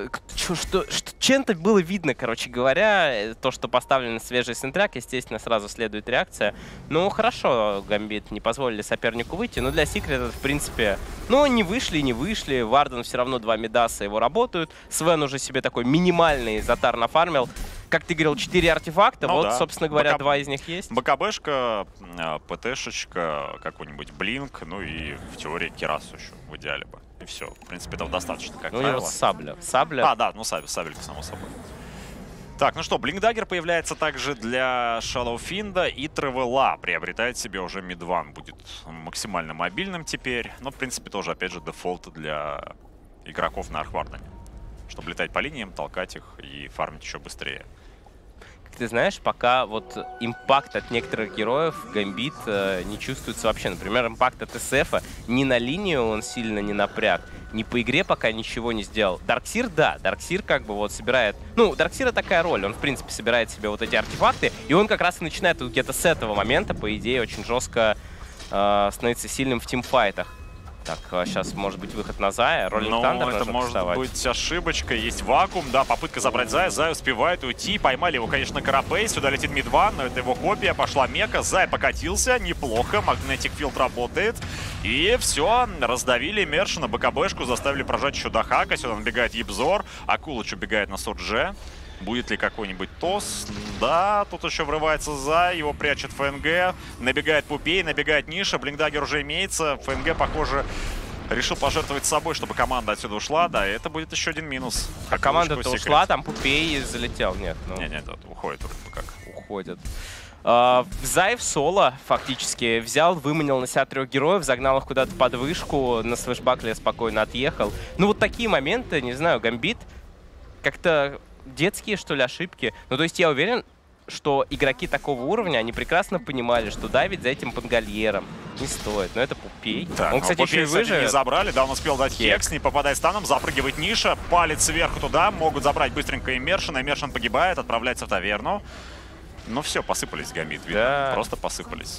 Чем-то было видно, короче говоря, то, что поставлен свежий сентряк, естественно, сразу следует реакция. Ну, хорошо, гамбит не позволили сопернику выйти, но для Секрета, в принципе, ну, не вышли. Варден все равно 2 Мидаса его работают. Свен уже себе такой минимальный затар нафармил. Как ты говорил, 4 артефакта, Ну вот, да. собственно говоря, 2 из них есть. БКБшка, ПТшечка, какой-нибудь Блинк, ну и в теории Кирасу еще в идеале бы. И все. В принципе, этого достаточно, как Ну, у него правило. сабля. Да, ну сабелька, само собой. Так, ну что, Блинкдаггер появляется также для Шалоуфинда и Тревела. Приобретает себе уже Мидван. Будет максимально мобильным теперь. Но, в принципе, тоже, опять же, дефолт для игроков на Архвардене. Чтобы летать по линиям, толкать их и фармить еще быстрее. Ты знаешь, пока вот импакт от некоторых героев гамбит не чувствуется вообще. Например, импакт от СФ ни на линию он сильно не напряг, ни по игре пока ничего не сделал. Дарксир, да, Дарксир как бы вот собирает... Ну, у Дарксира такая роль, он в принципе собирает себе вот эти артефакты, и он как раз и начинает где-то с этого момента, по идее, очень жестко становиться сильным в тимфайтах. Так, сейчас может быть выход на Зая. Роллинг Тандер это нужно может доставать. быть ошибочка. Есть вакуум, да, попытка забрать Зая. Зай успевает уйти. Поймали его, конечно, Карапей. Сюда летит Мидван, но это его копия. Пошла Мека. Зай покатился. Неплохо. Магнетик Филд работает. И все. Раздавили Мершина. БКБшку заставили прожать еще до хака. Сюда набегает Ебзор. Акулыч убегает на Содже. Будет ли какой-нибудь ТОС? Да, тут еще врывается Зай, его прячет ФНГ. Набегает Пупей, набегает Ниша. Блинкдаггер уже имеется. ФНГ, похоже, решил пожертвовать собой, чтобы команда отсюда ушла. Да, и это будет еще один минус. А команда-то ушла, там Пупей залетел. Нет, ну... Нет, уходит вроде бы как. Уходит. Зай в соло фактически взял, выманил на себя 3 героев, загнал их куда-то под вышку, на свэшбакле спокойно отъехал. Ну вот такие моменты, не знаю, гамбит как-то... детские, что ли, ошибки. Ну, то есть я уверен, что игроки такого уровня, они прекрасно понимали, что давить за этим пангольером не стоит. Но это Пупей. Так, он, кстати, еще и выживет. Не забрали, да, он успел дать хекс, не попадает станом, запрыгивает Ниша, палец сверху туда, могут забрать быстренько Иммершина. Иммершин погибает, отправляется в таверну. Ну все, посыпались гамбит, видно, да. Просто посыпались.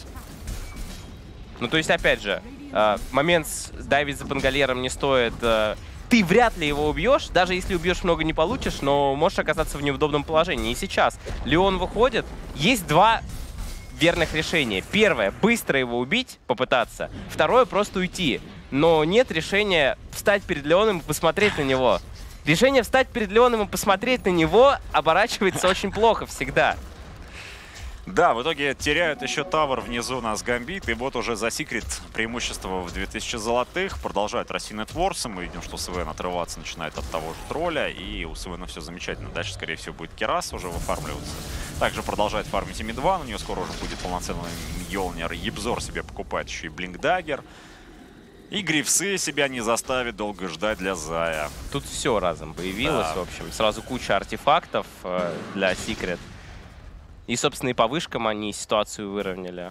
Ну, то есть, опять же, момент с давить за пангольером не стоит... Ты вряд ли его убьешь, даже если убьешь много не получишь, но можешь оказаться в неудобном положении. И сейчас Леон выходит, есть 2 верных решения. Первое, быстро его убить, попытаться. Второе, просто уйти. Но нет решения встать перед Леоном и посмотреть на него. Решение встать перед Леоном и посмотреть на него оборачивается очень плохо всегда. Да, в итоге теряют еще тавер внизу нас гамбит. И вот уже за секрет преимущество в 2000 золотых. Продолжают расти нетворсы. Мы видим, что Свен отрываться начинает от того же тролля. И у Свена все замечательно. Дальше, скорее всего, будет Керас уже выфармливаться. Также продолжает фармить и Мидван. У нее скоро уже будет полноценный Йолнир. Ебзор себе покупает еще и Блинкдаггер. И Грифсы себя не заставит долго ждать для Зая. Тут все разом появилось, Да. в общем. Сразу куча артефактов для секрет. И, собственно, и по вышкам они ситуацию выровняли.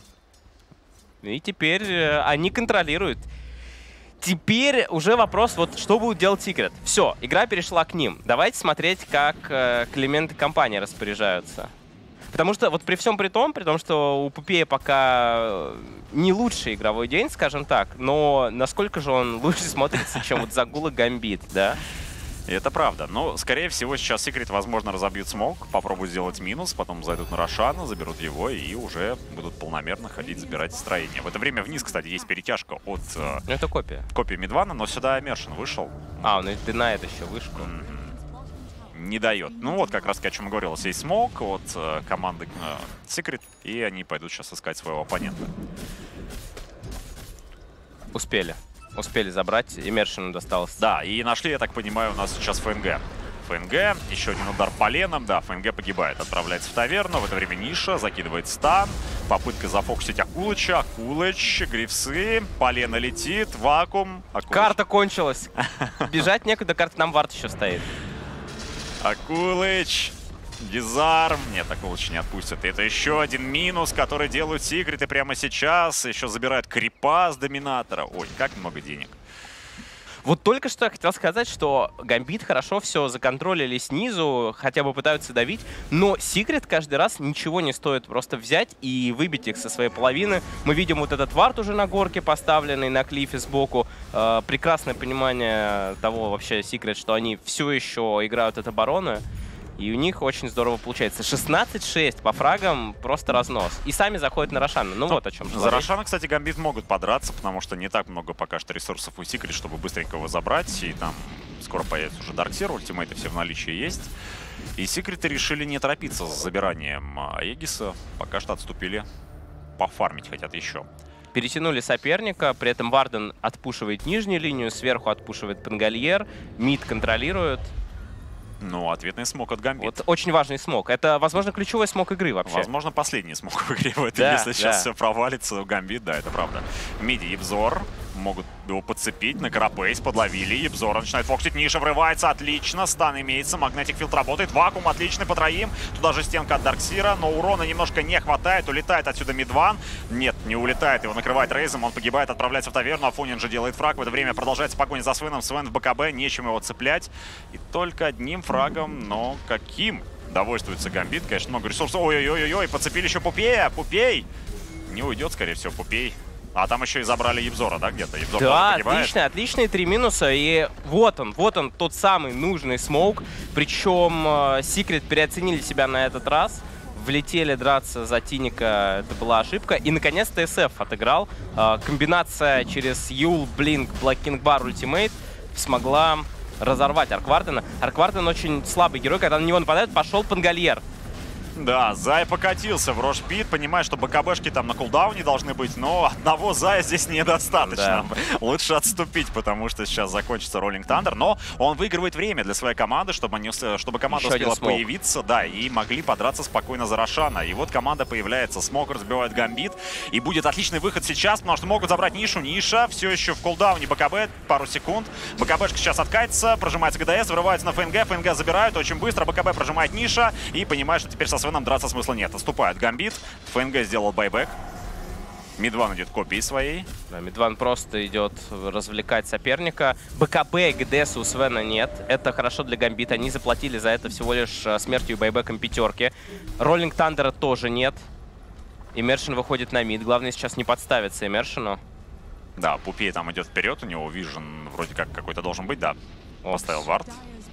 И теперь они контролируют. Теперь уже вопрос, вот что будет делать Секрет. Все, игра перешла к ним. Давайте смотреть, как Климент и компания распоряжаются. Потому что вот при всем при том, что у Пупея пока не лучший игровой день, скажем так, но насколько же он лучше смотрится, чем вот Загула Гамбит, да? И это правда. Но, скорее всего, сейчас Секрет, возможно, разобьют смог, попробуют сделать минус, потом зайдут на Рошана, заберут его и уже будут полномерно ходить, забирать строение. В это время вниз, кстати, есть перетяжка от Ну, это копия. копии Мидвана, но сюда Мершин вышел. Ну и динает еще вышку. Не дает. Ну вот как раз о чем я говорил. Есть смог от команды Секрет, и они пойдут сейчас искать своего оппонента. Успели забрать, и Мершину досталось. Да, и нашли, я так понимаю, у нас сейчас ФНГ. ФНГ. Еще один удар поленом. Да, ФНГ погибает. Отправляется в таверну. В это время Ниша закидывает стан. Попытка зафокусить Акулыча. Акулыч, грифсы. Полено летит. Вакуум. Акулыч. Карта кончилась. Бежать некуда, карта нам вард еще стоит. Акулыч. Дизарм. Нет, Акулыч не отпустят. Это еще один минус, который делают секреты прямо сейчас. Еще забирают крипа с доминатора. Ой, как много денег. Вот только что я хотел сказать, что Гамбит хорошо все законтролили снизу, хотя бы пытаются давить, но Секрет каждый раз ничего не стоит просто взять и выбить их со своей половины. Мы видим вот этот вард уже на горке поставленный, на клифе сбоку. Прекрасное понимание того вообще Секрет, что они все еще играют от обороны. И у них очень здорово получается. 16-6 по фрагам, просто разнос. И сами заходят на Рошана. Ну вот о чем. За Рошана, кстати, Гамбит могут подраться, потому что не так много пока что ресурсов у Секрет, чтобы быстренько его забрать. И там скоро появится уже Дарксир, ультимейты все в наличии есть. И Секреты решили не торопиться с забиранием Аегиса. Пока что отступили. Пофармить хотят еще. Перетянули соперника, при этом Варден отпушивает нижнюю линию, сверху отпушивает Пангальер, мид контролирует. Ну, ответный смог от Гамбит. Вот очень важный смог. Это, возможно, ключевой смог игры вообще. Возможно, последний смог в игре в этой. Да, если сейчас да. все провалится, Гамбит, да, это правда. Миди Ебзор могут его подцепить, на Карапейс подловили. Ебзор начинает фокусить, Ниша врывается, отлично, стан имеется, Магнетик Филд работает, Вакуум отличный по троим. Туда же стенка от Дарксира, но урона немножко не хватает, улетает отсюда Мидван. Нет, не улетает, его накрывает Рейзом, он погибает, отправляется в таверну, Афонин же делает фраг. В это время продолжается погоня за Свеном, Свен в БКБ, нечем его цеплять. И только одним фрагом, но каким? Довольствуется Гамбит, конечно, много ресурсов. Ой-ой-ой-ой, подцепили еще Пупея, Пупей! Не уйдет, скорее всего, Пупей. А там еще и забрали Ебзора, да, где-то? Ебзор да, отличные 3 минуса. И вот он тот самый нужный смоук. Причем Секрет переоценили себя на этот раз. Влетели драться за Тиника, это была ошибка. И, наконец-то, SF отыграл. Комбинация через Юл, Блинк, Блэккинг Бар, Ультимейт смогла разорвать Арквардена. Аркварден очень слабый герой, когда на него нападают, пошел Пангальер. Да, Зай покатился в Рошпит, понимает, что БКБшки там на кулдауне должны быть, но одного Зая здесь недостаточно. Да. Лучше отступить, потому что сейчас закончится Роллинг Тандер, но он выигрывает время для своей команды, чтобы команда еще успела появиться, да, и могли подраться спокойно за Рошана. И вот команда появляется, Смок разбивает Гамбит, и будет отличный выход сейчас, потому что могут забрать Нишу. Ниша все еще в кулдауне БКБ, пару секунд. БКБшка сейчас откатится, прожимается ГДС, вырывается на ФНГ, ФНГ забирают очень быстро, БКБ прожимает Ниша и понимает, что теперь со Свеном драться смысла нет. Отступает Гамбит. ФНГ сделал байбек. Мидван идет копией своей. Да, Мидван просто идет развлекать соперника. БКБ ГДС у Свена нет. Это хорошо для Гамбита. Они заплатили за это всего лишь смертью и байбеком пятерки. Роллинг Тандера тоже нет. Иммершн выходит на мид. Главное сейчас не подставиться Иммершну. Да, Пупей там идет вперед. У него вижен вроде как какой-то должен быть. Да, поставил вард.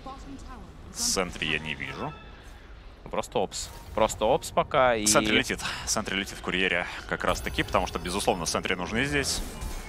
В центре я не вижу. Просто опс. Просто опс пока. И... Центре летит. Центре летит в курьере как раз таки, потому что, безусловно, центре нужны здесь.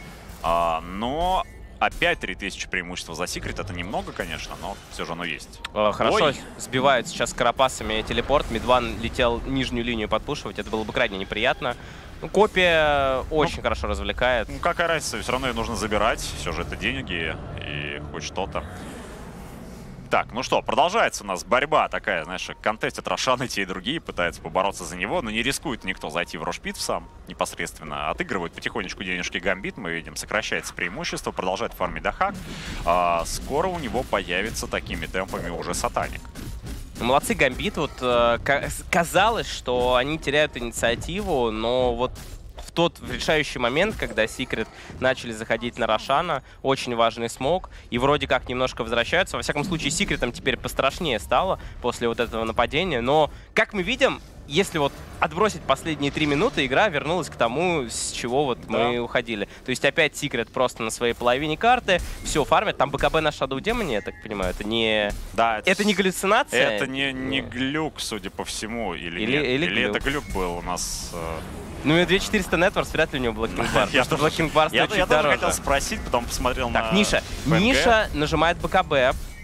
Но опять 3000 преимущества за Секрет. Это немного, конечно, но все же оно есть. Хорошо. Ой. Сбивают сейчас карапасами телепорт. Мидван летел нижнюю линию подпушивать. Это было бы крайне неприятно. Ну, копия очень хорошо развлекает. Ну, какая разница? Все равно ее нужно забирать. Все же это деньги и хоть что-то. Так, ну что, продолжается у нас борьба такая, знаешь, контестят Рошан и те и другие, пытаются побороться за него, но не рискует никто зайти в Рошпит сам непосредственно. Отыгрывает потихонечку денежки Гамбит, мы видим, сокращается преимущество, продолжает фармить Дахак. Скоро у него появится такими темпами уже Сатаник. Молодцы Гамбит, вот казалось, что они теряют инициативу, но вот в решающий момент, когда Секрет начали заходить на Рошана, очень важный смог, и вроде как немножко возвращаются. Во всяком случае, Секретом теперь пострашнее стало после вот этого нападения, но, как мы видим, если вот отбросить последние 3 минуты, игра вернулась к тому, с чего вот мы уходили. То есть опять Секрет просто на своей половине карты, все фармят. Там БКБ на Shadow Demon, я так понимаю, это не... Да, это не галлюцинация? Это не глюк, судя по всему, или это глюк был у нас... Ну и 2400 Networks, вряд ли у него Blacking Bar. Я Blacking Bar стоит чуть тоже дороже. хотел спросить, потом посмотрел так, на Ниша. ФНГ. Ниша нажимает БКБ.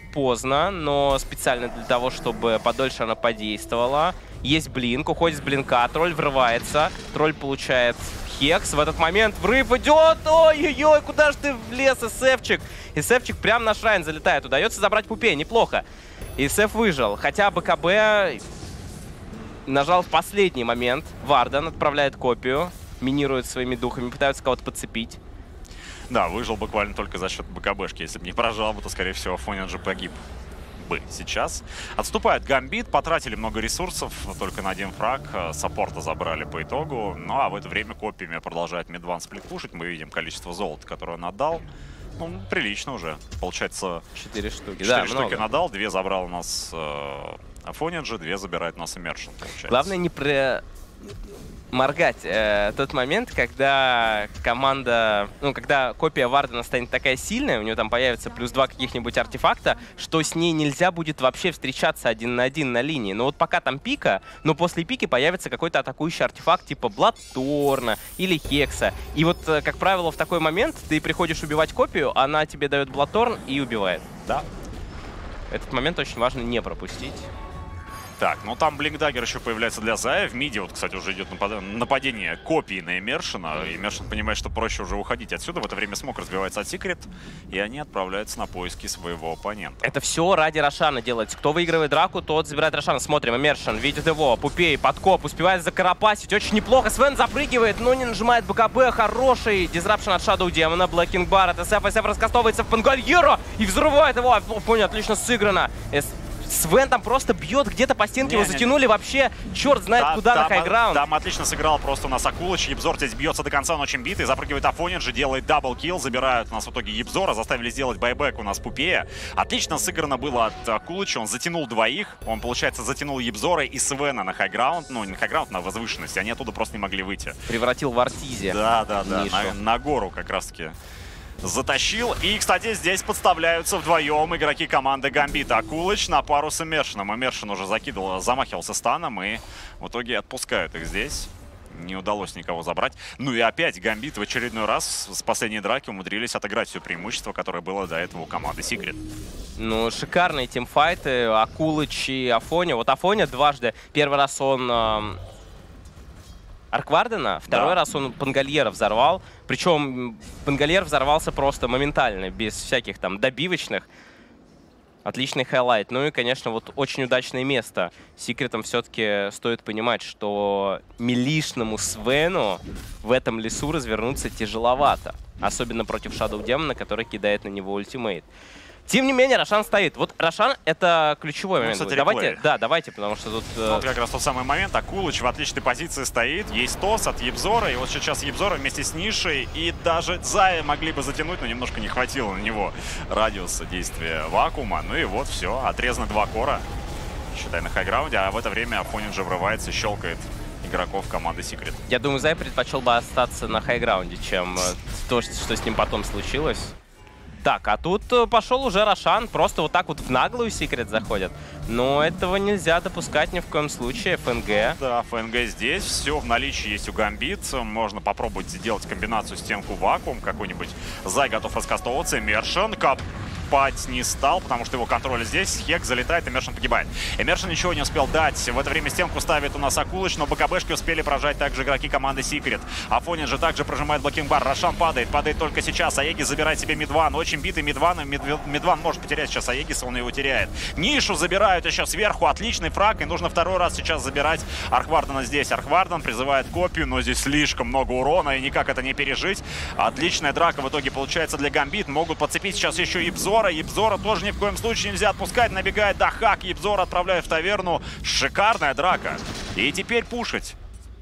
поздно, но специально для того, чтобы подольше она подействовала. Есть блинк, уходит с блинка, тролль врывается, тролль получает хекс. В этот момент врыв идет, ой-ой-ой, куда же ты влез, СФчик? СФчик прям на шрайн залетает, удается забрать Пупея, неплохо. СФ выжил, хотя БКБ нажал в последний момент. Вардан отправляет копию, минирует своими духами, пытаются кого-то подцепить. Да, выжил буквально только за счет БКБшки. Если бы не прожал бы, то, скорее всего, Афонян же погиб бы сейчас. Отступает Гамбит, потратили много ресурсов, только на один фраг, саппорта забрали по итогу. Ну а в это время копиями продолжает мидван сплит пушить. Мы видим количество золота, которое он отдал. Ну, прилично уже. Получается, 4 штуки. 4 Да, штуки много. надал, 2 забрал у нас Афонян же, 2 забирает у нас Immersion, получается. Главное не моргать тот момент, когда команда, ну, когда копия Вардена станет такая сильная, у нее там появится +2 каких-нибудь артефакта, что с ней нельзя будет вообще встречаться 1 на 1 на линии. Но вот пока там пика, но после пики появится какой-то атакующий артефакт типа Бладторна или Хекса. И вот, как правило, в такой момент ты приходишь убивать копию, она тебе дает Бладторн и убивает. Да. Этот момент очень важно не пропустить. Так, ну там Блинкдаггер еще появляется для Зая. В миде, вот, кстати, уже идет нападение копии на Иммершена. Иммершен понимает, что проще уже уходить отсюда. В это время смог разбивается от Секрет, и они отправляются на поиски своего оппонента. Это все ради Рошана делается. Кто выигрывает драку, тот забирает Рошана. Смотрим, Иммершен видит его. Пупей, подкоп, успевает закарапасить. Очень неплохо. Свен запрыгивает, но не нажимает БКБ. Хороший дизрапшн от Shadow Демона. Блэкинг Бар от СФ. СФ раскастовывается в Пангальера и взрывает его. Понял, отлично сыграно. Свен там просто бьет где-то по стенке, его затянули вообще, черт знает куда, на хайграунд. Там отлично сыграл просто у нас Акулыч. Ебзор здесь бьется до конца, он очень битый. Запрыгивает Афонян же, делает даблкилл, забирают у нас в итоге Ебзора, заставили сделать байбек у нас Пупея. Отлично сыграно было от Акулыча, он затянул двоих. Он, получается, затянул Ебзора и Свена на хайграунд, ну не на хайграунд, на возвышенности. Они оттуда просто не могли выйти. Превратил в Артизе. Да, на гору как раз-таки затащил. И, кстати, здесь подставляются вдвоем игроки команды Гамбита. Акулыч на пару с Иммершеном. Иммершен уже замахивался станом, и в итоге отпускают их здесь. Не удалось никого забрать. Ну и опять Гамбит в очередной раз с последней драки умудрились отыграть все преимущество, которое было до этого у команды Secret. Ну, шикарные тимфайты. Акулыч и Афоня. Вот Афоня дважды. Первый раз он Арквардена, второй раз он Пангальера взорвал. Причем Пангальер взорвался просто моментально, без всяких там добивочных. Отличный хайлайт. Ну и, конечно, вот очень удачное место. Секретом все-таки стоит понимать, что милишному Свену в этом лесу развернуться тяжеловато. Особенно против Shadow Демона, который кидает на него ультимейт. Тем не менее, Рошан стоит. Вот Рошан — это ключевой момент. Кстати, давайте, потому что тут... Вот как раз тот самый момент. Акулыч в отличной позиции стоит. Есть тос от Ебзора. И вот сейчас Ебзора вместе с Нишей и даже Зая могли бы затянуть, но немножко не хватило на него радиуса действия вакуума. Ну и вот все. Отрезаны 2 кора. Считай, на хайграунде. А в это время Афонин же врывается, щелкает игроков команды Secret. Я думаю, Зай предпочел бы остаться на хайграунде, чем то, что с ним потом случилось. Так, а тут пошел уже Рошан, просто вот так вот в наглую Секрет заходят. Но этого нельзя допускать ни в коем случае. ФНГ. Да, ФНГ здесь. Все в наличии есть у Гамбит. Можно попробовать сделать комбинацию стенку вакуум какой-нибудь. Зай готов раскастовываться. Иммершен копать не стал, потому что его контроль здесь. Хек залетает, Иммершен погибает. Иммершен ничего не успел дать. В это время стенку ставит у нас Акулыч, но БКБшки успели прожать также игроки команды Secret. Афонин же также прожимает блокинг-бар. Рошан падает только сейчас. Аегис забирает себе мидван. Очень битый мидван. Мидван может потерять сейчас Аегиса, он его теряет. Нишу забирают еще сверху. Отличный фраг, и нужно второй раз сейчас забирать Арквардена здесь. Аркварден призывает копию, но здесь слишком много урона, и никак это не пережить. Отличная драка в итоге получается для Гамбит. Могут подцепить сейчас еще Ебзора. Ебзора тоже ни в коем случае нельзя отпускать. Набегает Дахак. Ебзора отправляет в таверну. Шикарная драка. И теперь пушить.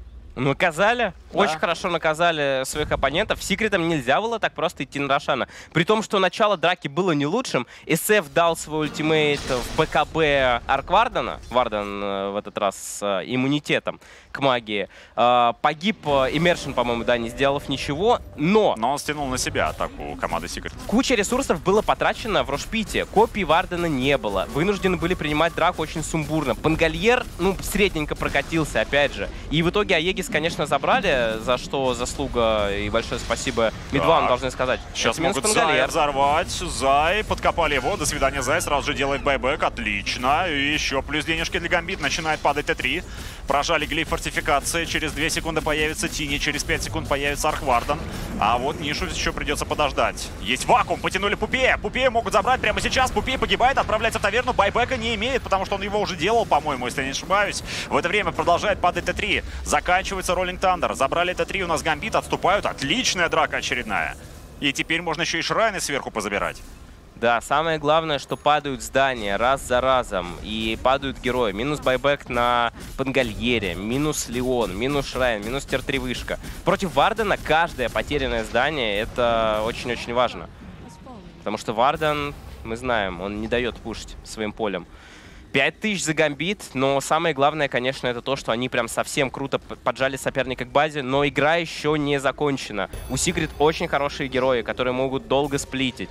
Наказали. Да. Очень хорошо наказали своих оппонентов. Секретом нельзя было так просто идти на Рошана. При том, что начало драки было не лучшим. СФ дал свой ультимейт в БКБ Арквардена. Варден в этот раз с иммунитетом к магии. Погиб Иммершен, по-моему, да, не сделав ничего. Но он стянул на себя атаку команды Secret. Куча ресурсов было потрачено в Рошпите. Копий Вардена не было. Вынуждены были принимать драку очень сумбурно. Пангальер, ну, средненько прокатился, опять же. И в итоге Аегис, конечно, забрали. Пангалере, за что заслуга и большое спасибо Мидвану должны сказать. Сейчас могут Зая взорвать. Зай, подкопали его. До свидания, Зай. Сразу же делает байбек. Отлично. И еще плюс денежки для Гамбит. Начинает падать Т3. Прожали глиф фортификации. Через 2 секунды появится Тини. Через 5 секунд появится Архварден. А вот Нишу еще придется подождать. Есть вакуум. Потянули Пупея. Пупея могут забрать прямо сейчас. Пупей погибает. Отправляется в таверну. Байбека не имеет, потому что он его уже делал, по-моему, если я не ошибаюсь. В это время продолжает падать Т3. Заканчивается Роллинг Тандер. Забрали Т3. У нас Гамбит. Отступают. Отличная драка очередная. И теперь можно еще и шрайны сверху позабирать. Да, самое главное, что падают здания раз за разом, и падают герои. Минус байбек на Пангальере, минус Леон, минус Шрайн, минус Тир-3 вышка. Против Вардена каждое потерянное здание — это очень-очень важно. Потому что Варден, мы знаем, он не дает пушить своим полем. 5000 за Гамбит, но самое главное, конечно, это то, что они прям совсем круто поджали соперника к базе, но игра еще не закончена. У Secret очень хорошие герои, которые могут долго сплитить.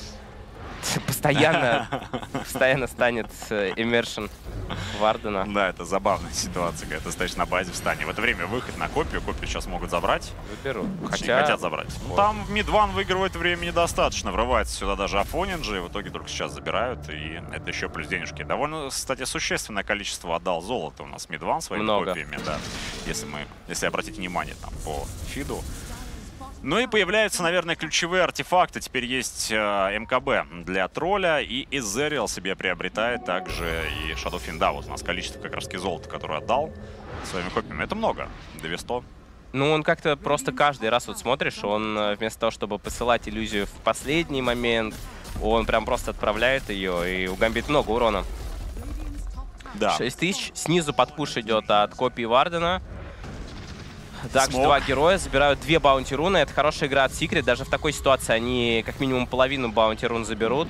Постоянно станет иммершн Вардена. Да, это забавная ситуация, когда ты стоишь на базе в стане. В это время выход на копию. Копию сейчас могут забрать. Заберут. Хотя хотят забрать. Вот. Ну, там Мидван выигрывает времени достаточно. Врывается сюда даже Афонинджи. В итоге только сейчас забирают. И это еще плюс денежки. Довольно, кстати, существенное количество отдал золота у нас Мидван своими копиями. Да. Если обратить внимание там по фиду. Ну и появляются, наверное, ключевые артефакты. Теперь есть МКБ для тролля, и Изериал себе приобретает также и Shadow Fiend. Да, вот у нас количество как раз золота, которое отдал своими копиями. Это много. 200. Ну, он как-то просто каждый раз вот смотришь, он вместо того, чтобы посылать иллюзию в последний момент, он прям просто отправляет ее, и у Гамбит много урона. Да. 6000. Снизу подпуш идет от копии Вардена. Также 2 героя забирают 2 баунти-руны. Это хорошая игра от Secret. Даже в такой ситуации они как минимум половину баунти-рун заберут.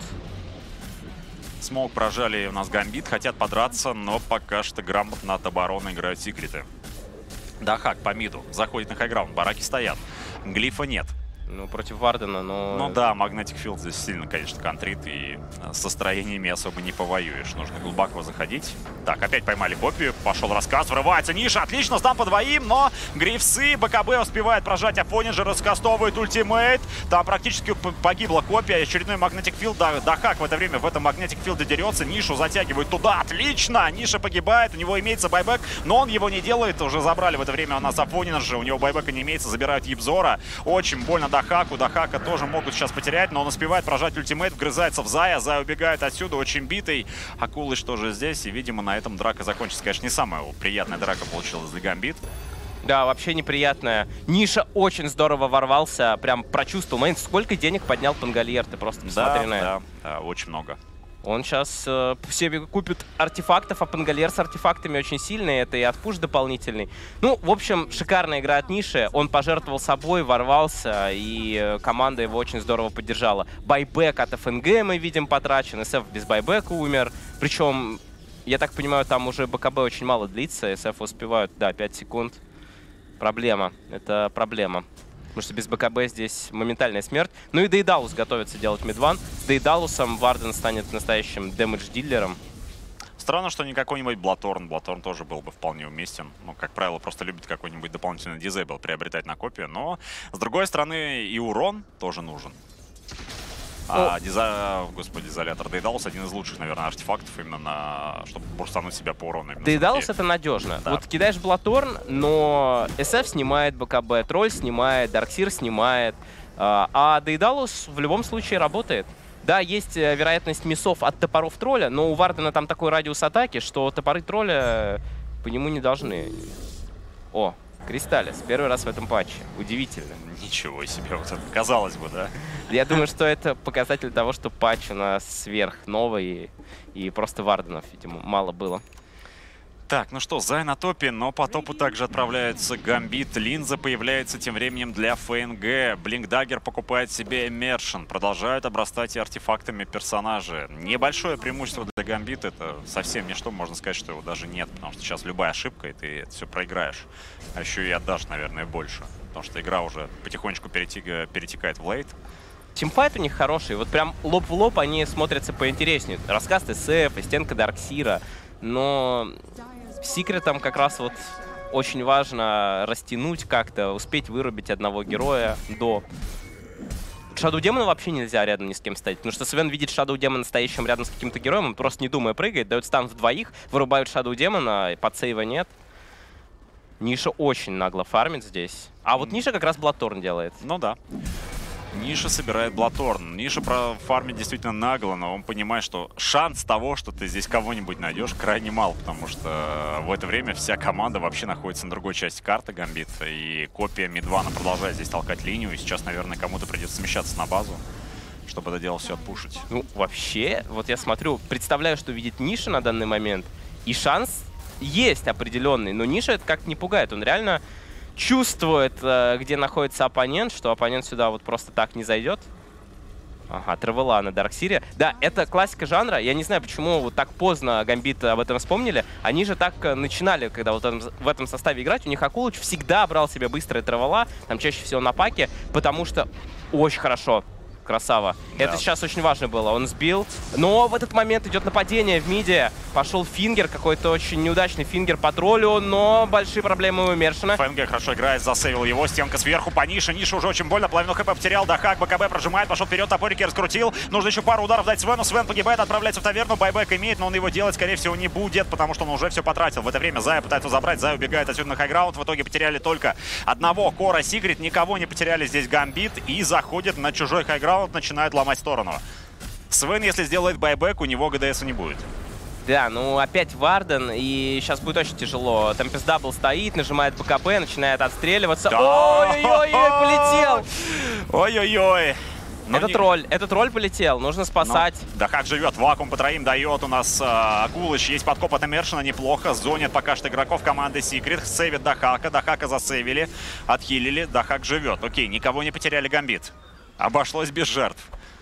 Смоук прожали у нас Гамбит. Хотят подраться, но пока что грамотно от обороны играют Секреты. Дахак по миду. Заходит на хайграунд. Бараки стоят. Глифа нет. Ну, против Вардена, но... Ну да, Magnetic Field здесь сильно, конечно, контрит, и со строениями особо не повоюешь. Нужно глубоко заходить. Так, опять поймали копию, пошел рассказ, врывается Ниша, отлично, стам по двоим, но Грифсы, БКБ успевает прожать Афонинджа, раскастовывает ультимейт. Там практически погибла копия, очередной Magnetic Field, Дахак в это время в этом Magnetic Field дерется, Нишу затягивает туда, отлично, Ниша погибает, у него имеется байбек, но он его не делает, уже забрали в это время у нас Афонинджа, у него байбека не имеется, забирают Ебзора, очень больно Дахаку. Дахака тоже могут сейчас потерять, но он успевает прожать ультимейт, вгрызается в Зая. Зая убегает отсюда, очень битый. Акулыч тоже здесь, и, видимо, на этом драка закончится. Конечно, не самая приятная драка получилась для Гамбит. Да, вообще неприятная. Ниша очень здорово ворвался, прям прочувствовал момент. Сколько денег поднял Пангальер, ты просто посмотри на это. Да, очень много. Он сейчас себе купит артефактов, а Пангальер с артефактами очень сильный. Это и отпуш дополнительный. Ну, в общем, шикарная игра от Ниши. Он пожертвовал собой, ворвался, и команда его очень здорово поддержала. Байбек от ФНГ мы видим потрачен. СФ без байбека умер. Причем, я так понимаю, там уже БКБ очень мало длится. СФ успевают, да, 5 секунд. Проблема. Это проблема. Потому что без БКБ здесь моментальная смерть. Ну и Дейдалус готовится делать мидван. С Дейдалусом Варден станет настоящим дэмэдж-дилером. Странно, что не какой-нибудь Блаторн. Блаторн тоже был бы вполне уместен. Ну, как правило, просто любит какой-нибудь дополнительный дизейбл приобретать на копию. Но, с другой стороны, и урон тоже нужен. Господи, изолятор Дейдалус один из лучших, наверное, артефактов именно чтобы бурстануть себя по урону. Дейдалус это надежно. Да. Вот кидаешь Блаторн, но SF снимает БКБ, Тролль снимает, Дарксир снимает, а Дейдалус в любом случае работает. Да, есть вероятность миссов от топоров Тролля, но у Вардена там такой радиус атаки, что топоры Тролля по нему не должны. О, Кристаллис. Первый раз в этом патче. Удивительно. Ничего себе. Вот это, казалось бы, да? Я думаю, что это показатель того, что патч у нас сверхновый, и просто Варденов, видимо, мало было. Так, ну что, Зай на топе, но по топу также отправляется Гамбит. Линза появляется тем временем для ФНГ. Блинкдаггер покупает себе Эмершн. Продолжают обрастать и артефактами персонажи. Небольшое преимущество для Гамбита. Это совсем ничто, можно сказать, что его даже нет. Потому что сейчас любая ошибка, и ты это все проиграешь. А еще и отдашь, наверное, больше. Потому что игра уже потихонечку перетекает в лейт. Тимфайт у них хороший. Вот прям лоб в лоб они смотрятся поинтереснее. Рассказ СФ и стенка Дарксира. Но Секретом как раз вот очень важно растянуть как-то, успеть вырубить одного героя до... Shadow Demon вообще нельзя рядом ни с кем ставить, потому что Свен видит Shadow Demon стоящим рядом с каким-то героем, он просто не думая прыгает, дает стан в двоих, вырубают Shadow Demon, подсейва нет. Ниша очень нагло фармит здесь. А вот Ниша как раз Bloodthorn делает. Ну да. Ниша собирает Bloodthorn. Ниша фармит действительно нагло, но он понимает, что шанс того, что ты здесь кого-нибудь найдешь, крайне мал, потому что в это время вся команда вообще находится на другой части карты Гамбит, и копия Мидвана продолжает здесь толкать линию, и сейчас, наверное, кому-то придется смещаться на базу, чтобы это дело все отпушить. Ну, вообще, вот я смотрю, представляю, что видит Ниша на данный момент, и шанс есть определенный, но Ниша это как-то не пугает, он реально... чувствует, где находится оппонент, что оппонент сюда вот просто так не зайдет. Ага, Травела на Дарксире. Да, это классика жанра. Я не знаю, почему вот так поздно Гамбит об этом вспомнили. Они же так начинали, когда вот в этом составе играть. У них Акулыч всегда брал себе быстрые Травела, там чаще всего на паке, потому что очень хорошо. Красава. Да. Это сейчас очень важно было. Он сбил. Но в этот момент идет нападение в миде. Пошел фингер, какой-то очень неудачный фингер по троллю, но большие проблемы у Мершина. ФНГ хорошо играет, засейвил его. Стенка сверху по Нише. Ниша уже очень больно. Половину хп потерял. Дахак, БКБ прожимает, пошел вперед, топорики раскрутил. Нужно еще пару ударов дать Свену. Свен погибает, отправляется в таверну. Байбек имеет, но он его делать, скорее всего, не будет, потому что он уже все потратил. В это время Зая пытается забрать. Зая убегает отсюда на хайграунд. В итоге потеряли только одного Кора Сигрид. Никого не потеряли здесь Гамбит. И заходит на чужой хайграунд, начинает ломать сторону. Свен, если сделает байбек, у него ГДС не будет. Да, ну опять Варден, и сейчас будет очень тяжело. Темпест Дабл стоит, нажимает БКБ, начинает отстреливаться. Ой-ой-ой, полетел! Ой-ой-ой. Это тролль полетел, нужно спасать. Да как живет, вакуум по троим дает у нас Акулыч, есть подкоп от Эмершина, неплохо. Зонит пока что игроков команды Секрет, сейвит Дахака, Дахака засейвили, отхилили, Дахак живет. Окей, никого не потеряли Гамбит. Обошлось без жертв.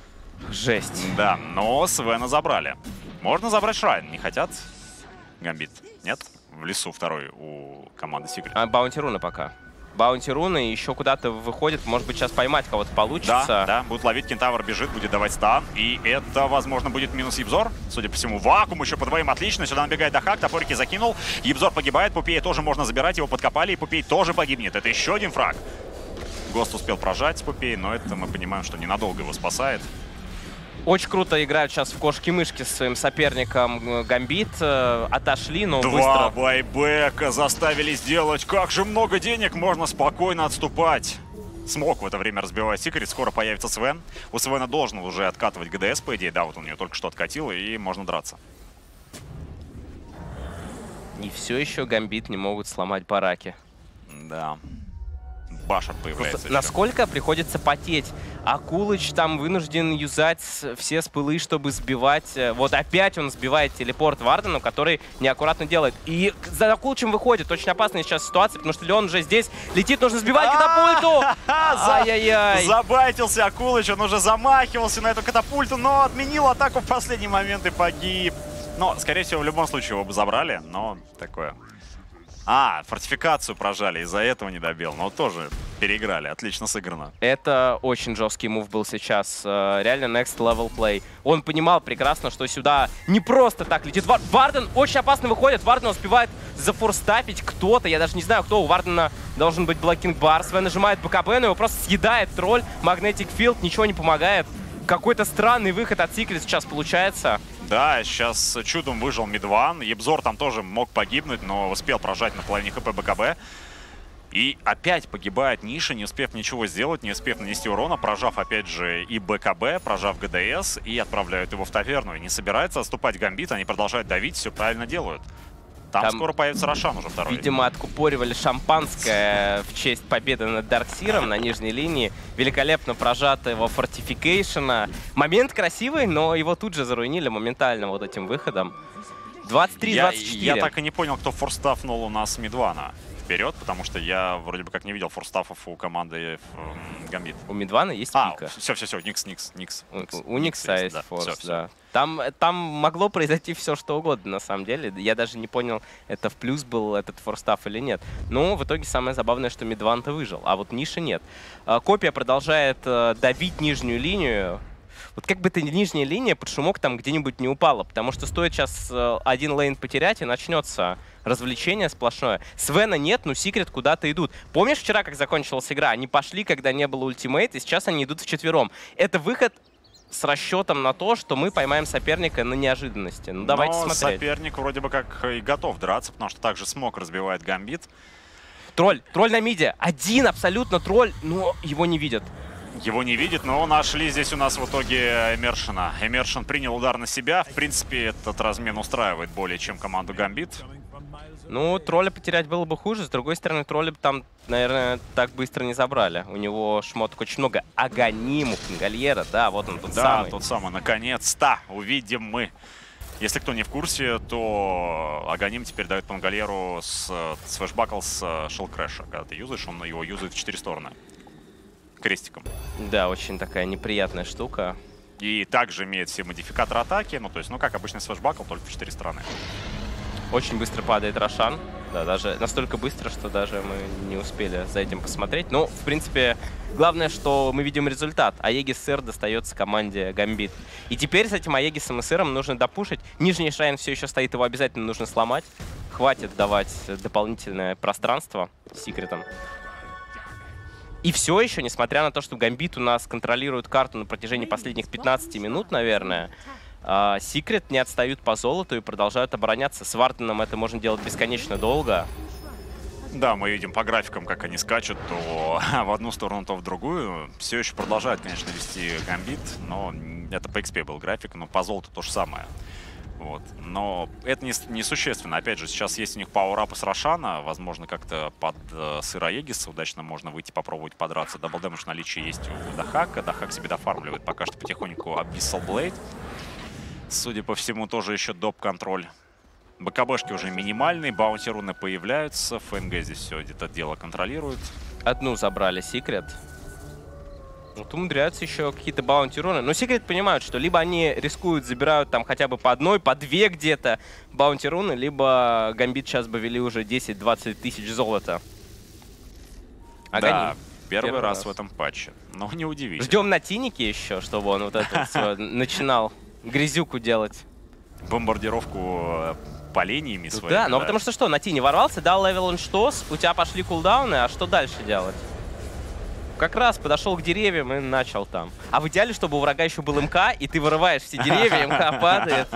Жесть. Да, но Свена забрали. Можно забрать Шрайн, не хотят? Гамбит, нет? В лесу второй у команды Секрет. Баунти руна пока. Баунти руны еще куда-то выходит. Может быть, сейчас поймать кого-то получится. Да, да, будет ловить, Кентавр бежит, будет давать стан. И это, возможно, будет минус Ебзор. Судя по всему, вакуум еще по двоим отлично. Сюда набегает Дахак, топорики закинул. Ебзор погибает, Пупея тоже можно забирать. Его подкопали, и Пупей тоже погибнет. Это еще один фраг. Гост успел прожать с Пупеей, но это мы понимаем, что ненадолго его спасает. Очень круто играют сейчас в кошки-мышки с своим соперником Гамбит. Отошли, но быстро... Два байбека заставили сделать. Как же много денег, можно спокойно отступать. Смог в это время разбивать Секрет. Скоро появится Свен. У Свена должен уже откатывать ГДС, по идее. Да, вот он ее только что откатил, и можно драться. И все еще Гамбит не могут сломать бараки. Да. Башер появляется. Насколько приходится потеть. Акулыч там вынужден юзать все спылы, чтобы сбивать. Вот опять он сбивает телепорт Вардену, который неаккуратно делает. И за Акулычем выходит. Очень опасная сейчас ситуация, потому что Леон уже здесь летит, нужно сбивать катапульту. Ай-яй-яй. Забайтился Акулыч, он уже замахивался на эту катапульту, но отменил атаку в последний момент и погиб. Но, скорее всего, в любом случае его бы забрали, но такое... фортификацию прожали, из-за этого не добил. Но тоже переиграли, отлично сыграно. Это очень жесткий мув был сейчас. Реально next level play. Он понимал прекрасно, что сюда не просто так летит. Варден очень опасно выходит. Варден успевает зафорстапить кто-то. Я даже не знаю, кто. У Вардена должен быть блокинг бар. Свен нажимает БКБ, но его просто съедает тролль. Magnetic Field, ничего не помогает. Какой-то странный выход от Секрет сейчас получается. Да, сейчас чудом выжил Мидван. Ебзор там тоже мог погибнуть, но успел прожать на половине хп БКБ. И опять погибает Ниша, не успев ничего сделать, не успев нанести урона, прожав опять же и БКБ, прожав ГДС, и отправляют его в таверну. И не собирается отступать Гамбит, они продолжают давить, все правильно делают. Там скоро появится Рошан уже второй. Видимо, откупоривали шампанское в честь победы над Дарксиром на нижней линии. Великолепно прожато его фортификейшена. Момент красивый, но его тут же заруинили моментально вот этим выходом. 23-24. Я так и не понял, кто форстафнул у нас Мидвана вперед, потому что я вроде бы как не видел форстафов у команды Гамбит. У Мидвана есть пика. Все, Никс. У Никса есть форс, да. Все. Там могло произойти все, что угодно, на самом деле. Я даже не понял, это в плюс был этот форстаф или нет. Но в итоге самое забавное, что Мидван-то выжил, а вот Ниша нет. Копия продолжает давить нижнюю линию. вот как бы эта нижняя линия под шумок там где-нибудь не упала, потому что стоит сейчас один лейн потерять, и начнется развлечение сплошное. Свена нет, но Секрет куда-то идут. Помнишь вчера, как закончилась игра? Они пошли, когда не было ультимейта, и сейчас они идут вчетвером. Это выход с расчетом на то, что мы поймаем соперника на неожиданности. Ну, давайте смотреть. Соперник вроде бы как и готов драться, потому что также смог разбивает Гамбит. Тролль на миде. Один абсолютно тролль, но его не видят. Его не видит, но нашли здесь у нас в итоге Эмершина. Эмершин принял удар на себя. В принципе, этот размен устраивает более чем команду Гамбит. Ну, тролля потерять было бы хуже. С другой стороны, тролля бы там, наверное, так быстро не забрали. У него шмоток очень много. Аганим у Фингальера, да, вот он тот самый. Да, тот самый. Наконец-то увидим мы. Если кто не в курсе, то Аганим теперь дает Фингальеру свэшбакл с Shell Crash. Когда ты юзаешь, он его юзает в 4 стороны. Крестиком. Да, очень такая неприятная штука. И также имеет все модификаторы атаки. Ну, то есть, ну, как обычный свэшбакл, только в 4 стороны. Очень быстро падает Рошан. Да, даже настолько быстро, что даже мы не успели за этим посмотреть. Ну, в принципе, главное, что мы видим результат. Аегис Сэр достается команде Гамбит. И теперь с этим Аегисом и Сэром нужно допушить. Нижний шрайн все еще стоит, его обязательно нужно сломать. Хватит давать дополнительное пространство Секретам. И все еще, несмотря на то, что Гамбит у нас контролирует карту на протяжении последних 15 минут, наверное, Секрет не отстают по золоту и продолжают обороняться. С Варденом это можно делать бесконечно долго. Да, мы видим по графикам, как они скачут то в одну сторону, то в другую. Все еще продолжают, конечно, вести Гамбит, но это по XP был график, но по золоту то же самое. Вот. Но это не существенно. Опять же, сейчас есть у них пауэрапы с Рошана. Возможно, как-то под сыра Аегиса удачно можно выйти попробовать подраться. Дабл дэмэдж в наличии есть у Дахака. Дахак себе дофармливает пока что потихоньку Abyssal Blade. Судя по всему, тоже еще доп-контроль. БКБшки уже минимальные, баунти-руны появляются. ФНГ здесь все это дело контролирует. Одну забрали Секрет. Вот умудряются еще какие-то баунти-руны. Но Секрет понимают, что либо они рискуют, забирают там хотя бы по одной, по две где-то баунти-руны, либо Гамбит сейчас бы вели уже 10-20 тысяч золота. Да, первый раз в этом патче. Но не удивительно. Ждем на Тинике еще, чтобы он вот это начинал грязюку делать. Бомбардировку полениями своими. Да, но потому что на Тине ворвался, дал левел инштос, у тебя пошли кулдауны, а что дальше делать? Как раз подошел к деревьям и начал там. А в идеале, чтобы у врага еще был МК, и ты вырываешь все деревья, МК падает.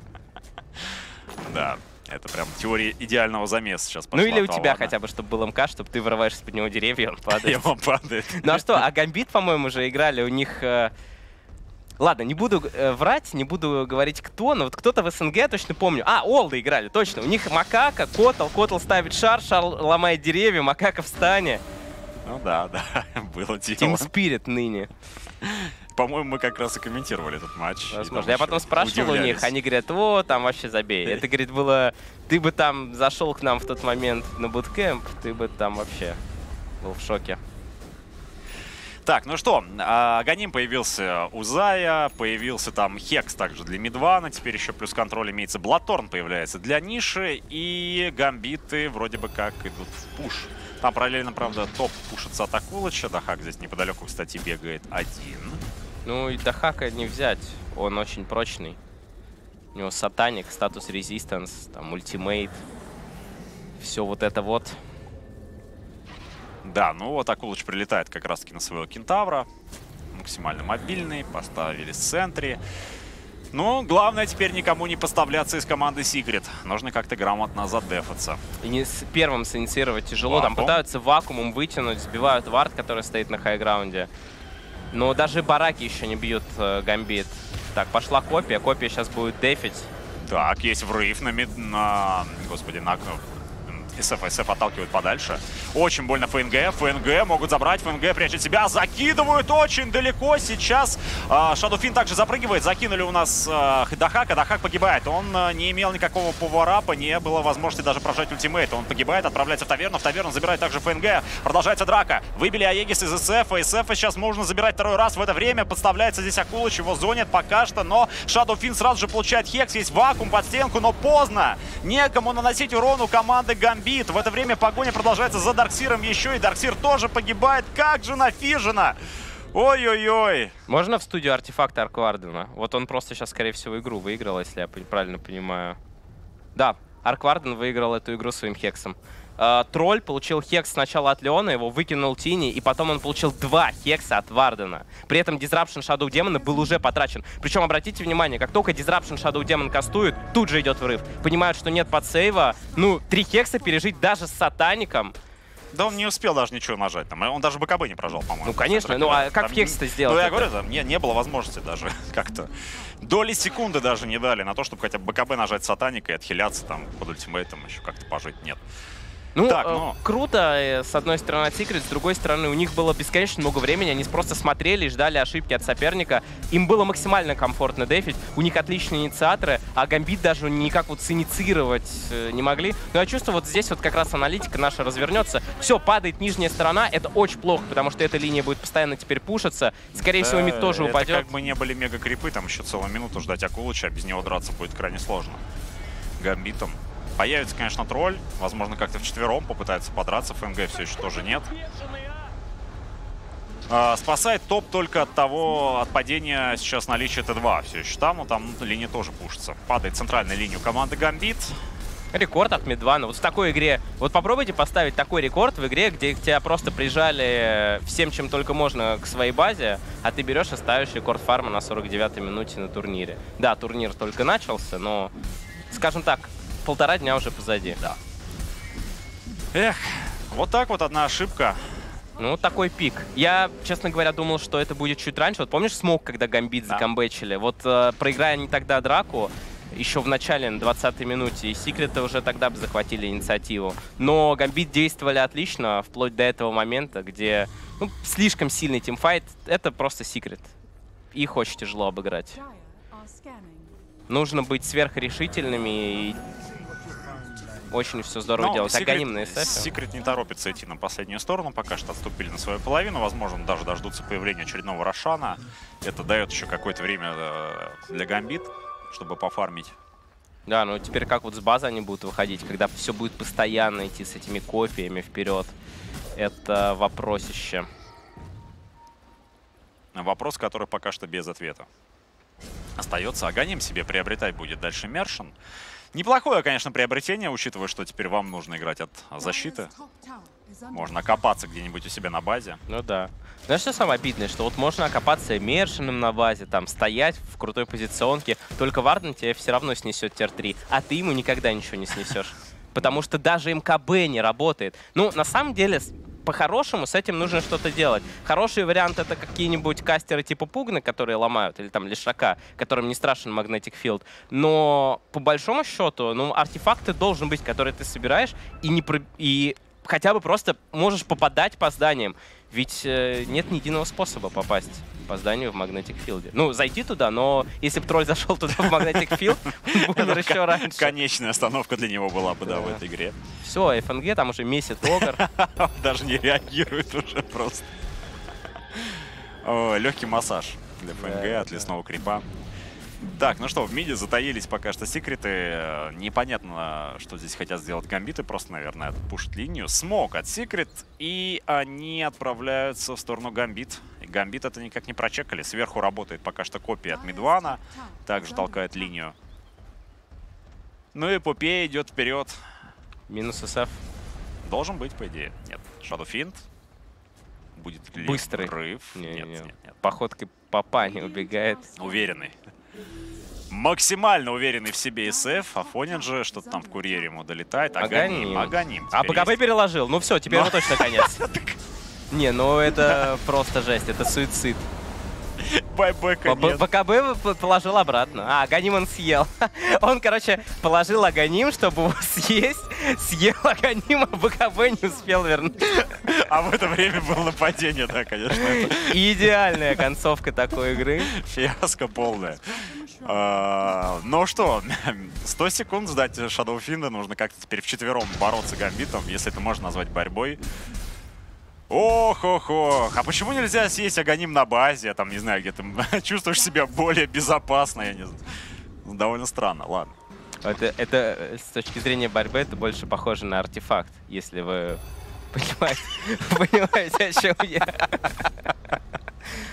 Да, это прям теория идеального замеса сейчас пошла. Ну или у тебя хотя бы, чтобы был МК, чтобы ты вырываешь из-под него деревья, он падает. И он падает. Ну а что, а Гамбит, по-моему, уже играли, у них... Ладно, не буду врать, не буду говорить кто, но вот кто-то в СНГ, точно помню. Олды играли, точно. У них Макака, Котл ставит шар, шар ломает деревья, Макака в стане. Ну да, было дело. Team Spirit ныне. По-моему, мы как раз и комментировали этот матч. Возможно. Я потом спрашивал у них, они говорят, там вообще забей. Это, говорит, было... Ты бы там зашел к нам в тот момент на буткэмп, ты бы там вообще был в шоке. Так, ну что, Аганим появился у Зая, появился там Хекс также для Мидвана, теперь еще плюс контроль имеется, Блаторн появляется для Ниши, и Гамбиты вроде бы как идут в пуш. Там параллельно, правда, топ пушится от Акулыча, Дахак здесь неподалеку, кстати, бегает один. Ну и Дахака не взять, он очень прочный. У него сатаник, статус резистанс, там ультимейт, все вот это вот. Да, ну вот Акулыч прилетает как раз-таки на своего кентавра. Максимально мобильный, поставили в центре. Ну, главное теперь никому не поставляться из команды Secret. Нужно как-то грамотно задефаться. И не с первым синициировать тяжело. Там пытаются вакуумом вытянуть, сбивают вард, который стоит на хайграунде. Но даже бараки еще не бьют Гамбит. Так, пошла копия. Копия сейчас будет дефить. Так, есть врыв на СФ отталкивают подальше. Очень больно ФНГ. ФНГ могут забрать. ФНГ прячет себя. Закидывают очень далеко. Сейчас Шадоуфин также запрыгивает. Закинули у нас Дахака. Дахак погибает. Он не имел никакого поворапа. Не было возможности даже прожать ультимейт. Он погибает. Отправляется в таверну. В таверну забирает также ФНГ. Продолжается драка. Выбили Аегис из СФ. СФ сейчас можно забирать второй раз. В это время подставляется здесь Акулыч. Его зонит пока что. Но Шадоуфин сразу же получает Хекс. Есть вакуум под стенку. Но поздно. Некому наносить урон у команды Гамбит. В это время погоня продолжается за Дарксиром еще, и Дарксир тоже погибает. Как же нафижено! Ой-ой-ой. Можно в студию артефакта Арк Вардена? Вот он просто сейчас, скорее всего, игру выиграл, если я правильно понимаю. Да, Арк Варден выиграл эту игру своим хексом. Тролль получил хекс сначала от Леона, его выкинул Тини, и потом он получил 2 хекса от Вардена. При этом Disruption Shadow Demon был уже потрачен. Причем, обратите внимание, как только Disruption Shadow Demon кастует, тут же идет врыв. Понимают, что нет подсейва. Ну, 3 хекса пережить даже с Сатаником. Да он не успел даже ничего нажать. Там. Он даже БКБ не прожал, по-моему. Ну, конечно. Ну, а как хекс-то сделать? Ну, я говорю, там не было возможности даже как-то. Доли секунды даже не дали на то, чтобы хотя бы БКБ нажать Сатаника и отхиляться там под ультимейтом, еще как-то пожить. Нет. Ну, так, круто, с одной стороны, от Secret, с другой стороны, у них было бесконечно много времени, они просто смотрели и ждали ошибки от соперника. Им было максимально комфортно дефить, у них отличные инициаторы, а Гамбит даже никак вот синициировать не могли. Но я чувствую, вот здесь вот как раз аналитика наша развернется. Все, падает нижняя сторона, это очень плохо, потому что эта линия будет постоянно теперь пушиться. Скорее всего, мид тоже упадет. Это как бы не были мега-крипы, там еще целую минуту ждать Акулыча, а без него драться будет крайне сложно. Гамбитом. Появится, конечно, тролль. Возможно, как-то вчетвером попытается подраться. ФНГ все еще тоже нет. Спасает топ только от падения сейчас наличия Т2. Все еще там, но там линия тоже пушится. Падает центральная линия у команды Гамбит. Рекорд от Мидвана. Вот в такой игре. Вот попробуйте поставить такой рекорд в игре, где тебя просто прижали всем, чем только можно к своей базе, а ты берешь и ставишь рекорд фарма на 49-й минуте на турнире. Да, турнир только начался, но, скажем так, 1,5 дня уже позади. Да. Эх, вот так вот одна ошибка. Ну, такой пик. Я, честно говоря, думал, что это будет чуть раньше. Вот помнишь смог, когда Гамбит закомбэчили? Вот проиграя они тогда драку, еще в начале, на 20-й минуте, и Секреты уже тогда бы захватили инициативу. Но Гамбит действовали отлично, вплоть до этого момента, где слишком сильный тимфайт. Это просто Секрет. Их очень тяжело обыграть. Нужно быть сверхрешительными и очень все здорово делать. Аганим на СФ. Секрет не торопится идти на последнюю сторону, пока что отступили на свою половину. Возможно, даже дождутся появления очередного Рошана. Это дает еще какое-то время для Гамбит, чтобы пофармить. Да, ну теперь как вот с базы они будут выходить, когда все будет постоянно идти с этими копиями вперед. Это вопросище. Вопрос, который пока что без ответа остается. Аганим себе приобретать будет дальше Мершин. Неплохое, конечно, приобретение, учитывая, что теперь вам нужно играть от защиты. Можно окопаться где-нибудь у себя на базе. Ну да. Знаешь, что самое обидное? Что вот можно окопаться Мершином на базе, там, стоять в крутой позиционке, только Варден тебе все равно снесет тир-3, а ты ему никогда ничего не снесешь. Потому что даже МКБ не работает. Ну, на самом деле, по-хорошему с этим нужно что-то делать. Хороший вариант — это какие-нибудь кастеры типа Пугны, которые ломают, или там Лишака, которым не страшен Magnetic Field. Но по большому счету, ну, артефакты должен быть, которые ты собираешь, и хотя бы просто можешь попадать по зданиям. Ведь нет ни единого способа попасть по зданию в Magnetic Field. Ну, зайти туда, но если бы тролль зашел туда в Magnetic Field, он умер еще раньше. Конечная остановка для него была бы, да, в этой игре. Все, ФНГ там уже месяц огр. Даже не реагирует уже просто. Легкий массаж для ФНГ от лесного крипа. Так, ну что, в миде затаились пока что секреты. Непонятно, что здесь хотят сделать Гамбиты. Просто, наверное, отпушат линию. Смог от секрет. И они отправляются в сторону Гамбит. И Гамбит это никак не прочекали. Сверху работает пока что копия от Мидвана. Также толкает линию. Ну и Эпопея идет вперед. Минус СФ. Должен быть, по идее. Нет. Shadow Fiend. Будет ли быстрый взрыв? Нет. Походкой Папа не убегает. Уверенный. Максимально уверенный в себе СФ. Афонин же что-то там в курьере ему долетает. Аганим. А ПКБ переложил. Ну все, теперь вот точно конец. Не, ну это просто жесть. Это суицид. Байбека нет. БКБ положил обратно. А, Аганим он съел. Он, короче, положил Аганим, чтобы его съесть. Съел Аганим, а БКБ не успел вернуть. А в это время было нападение, да, конечно. Идеальная концовка такой игры. Фиаско полное. Ну что, 100 секунд ждать Shadow Fiend. Нужно как-то теперь вчетвером бороться Гамбитом, если это можно назвать борьбой. Ох-ох-ох. А почему нельзя съесть Аганим на базе? Там, не знаю, где ты чувствуешь себя более безопасно. Я не знаю. Ну, довольно странно, ладно. Это с точки зрения борьбы, это больше похоже на артефакт, если вы понимаете, о чем я.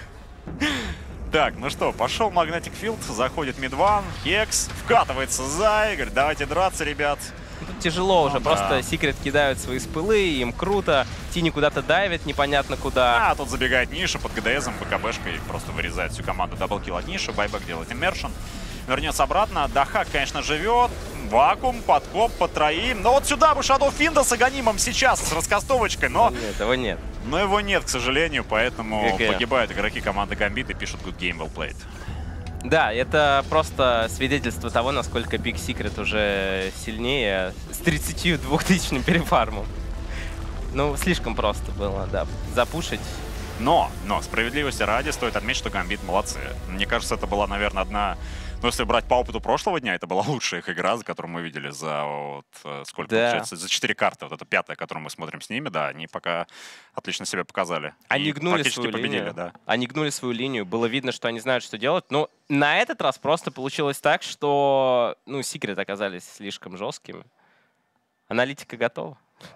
Так, ну что, пошел Magnetic Field, заходит Мидван, Хекс, вкатывается за Игорь. Давайте драться, ребят. Тут тяжело уже, просто Секрет кидают свои спылы, им круто. Тини куда-то давит, непонятно куда. А тут забегает Ниша под ГДСом, БКБшкой, просто вырезает всю команду. Даблкил от Ниши, байбек делает иммершн. Вернется обратно. Дахак, конечно, живет. Вакуум, подкоп по троим. Но вот сюда бы Shadow Fiend с Аганимом сейчас, с раскастовочкой, но... Нет, его нет. Но его нет, к сожалению, поэтому ГГ. погибают игроки команды Gambit и пишут good game, well played. Да, это просто свидетельство того, насколько Big Secret уже сильнее с 32-тысячным перефармом. Ну, слишком просто было, да, запушить. Но, справедливости ради, стоит отметить, что Gambit молодцы. Мне кажется, это была, наверное, одна... Ну, если брать по опыту прошлого дня, это была лучшая их игра, за которую мы видели за сколько получается? За 4 карты. Вот это 5-я, которую мы смотрим с ними, да, они пока отлично себя показали. Они гнули свою победили, линию. да. Они гнули свою линию. Было видно, что они знают, что делать. Но на этот раз просто получилось так, что, ну, Секрет оказались слишком жесткими. Аналитика готова.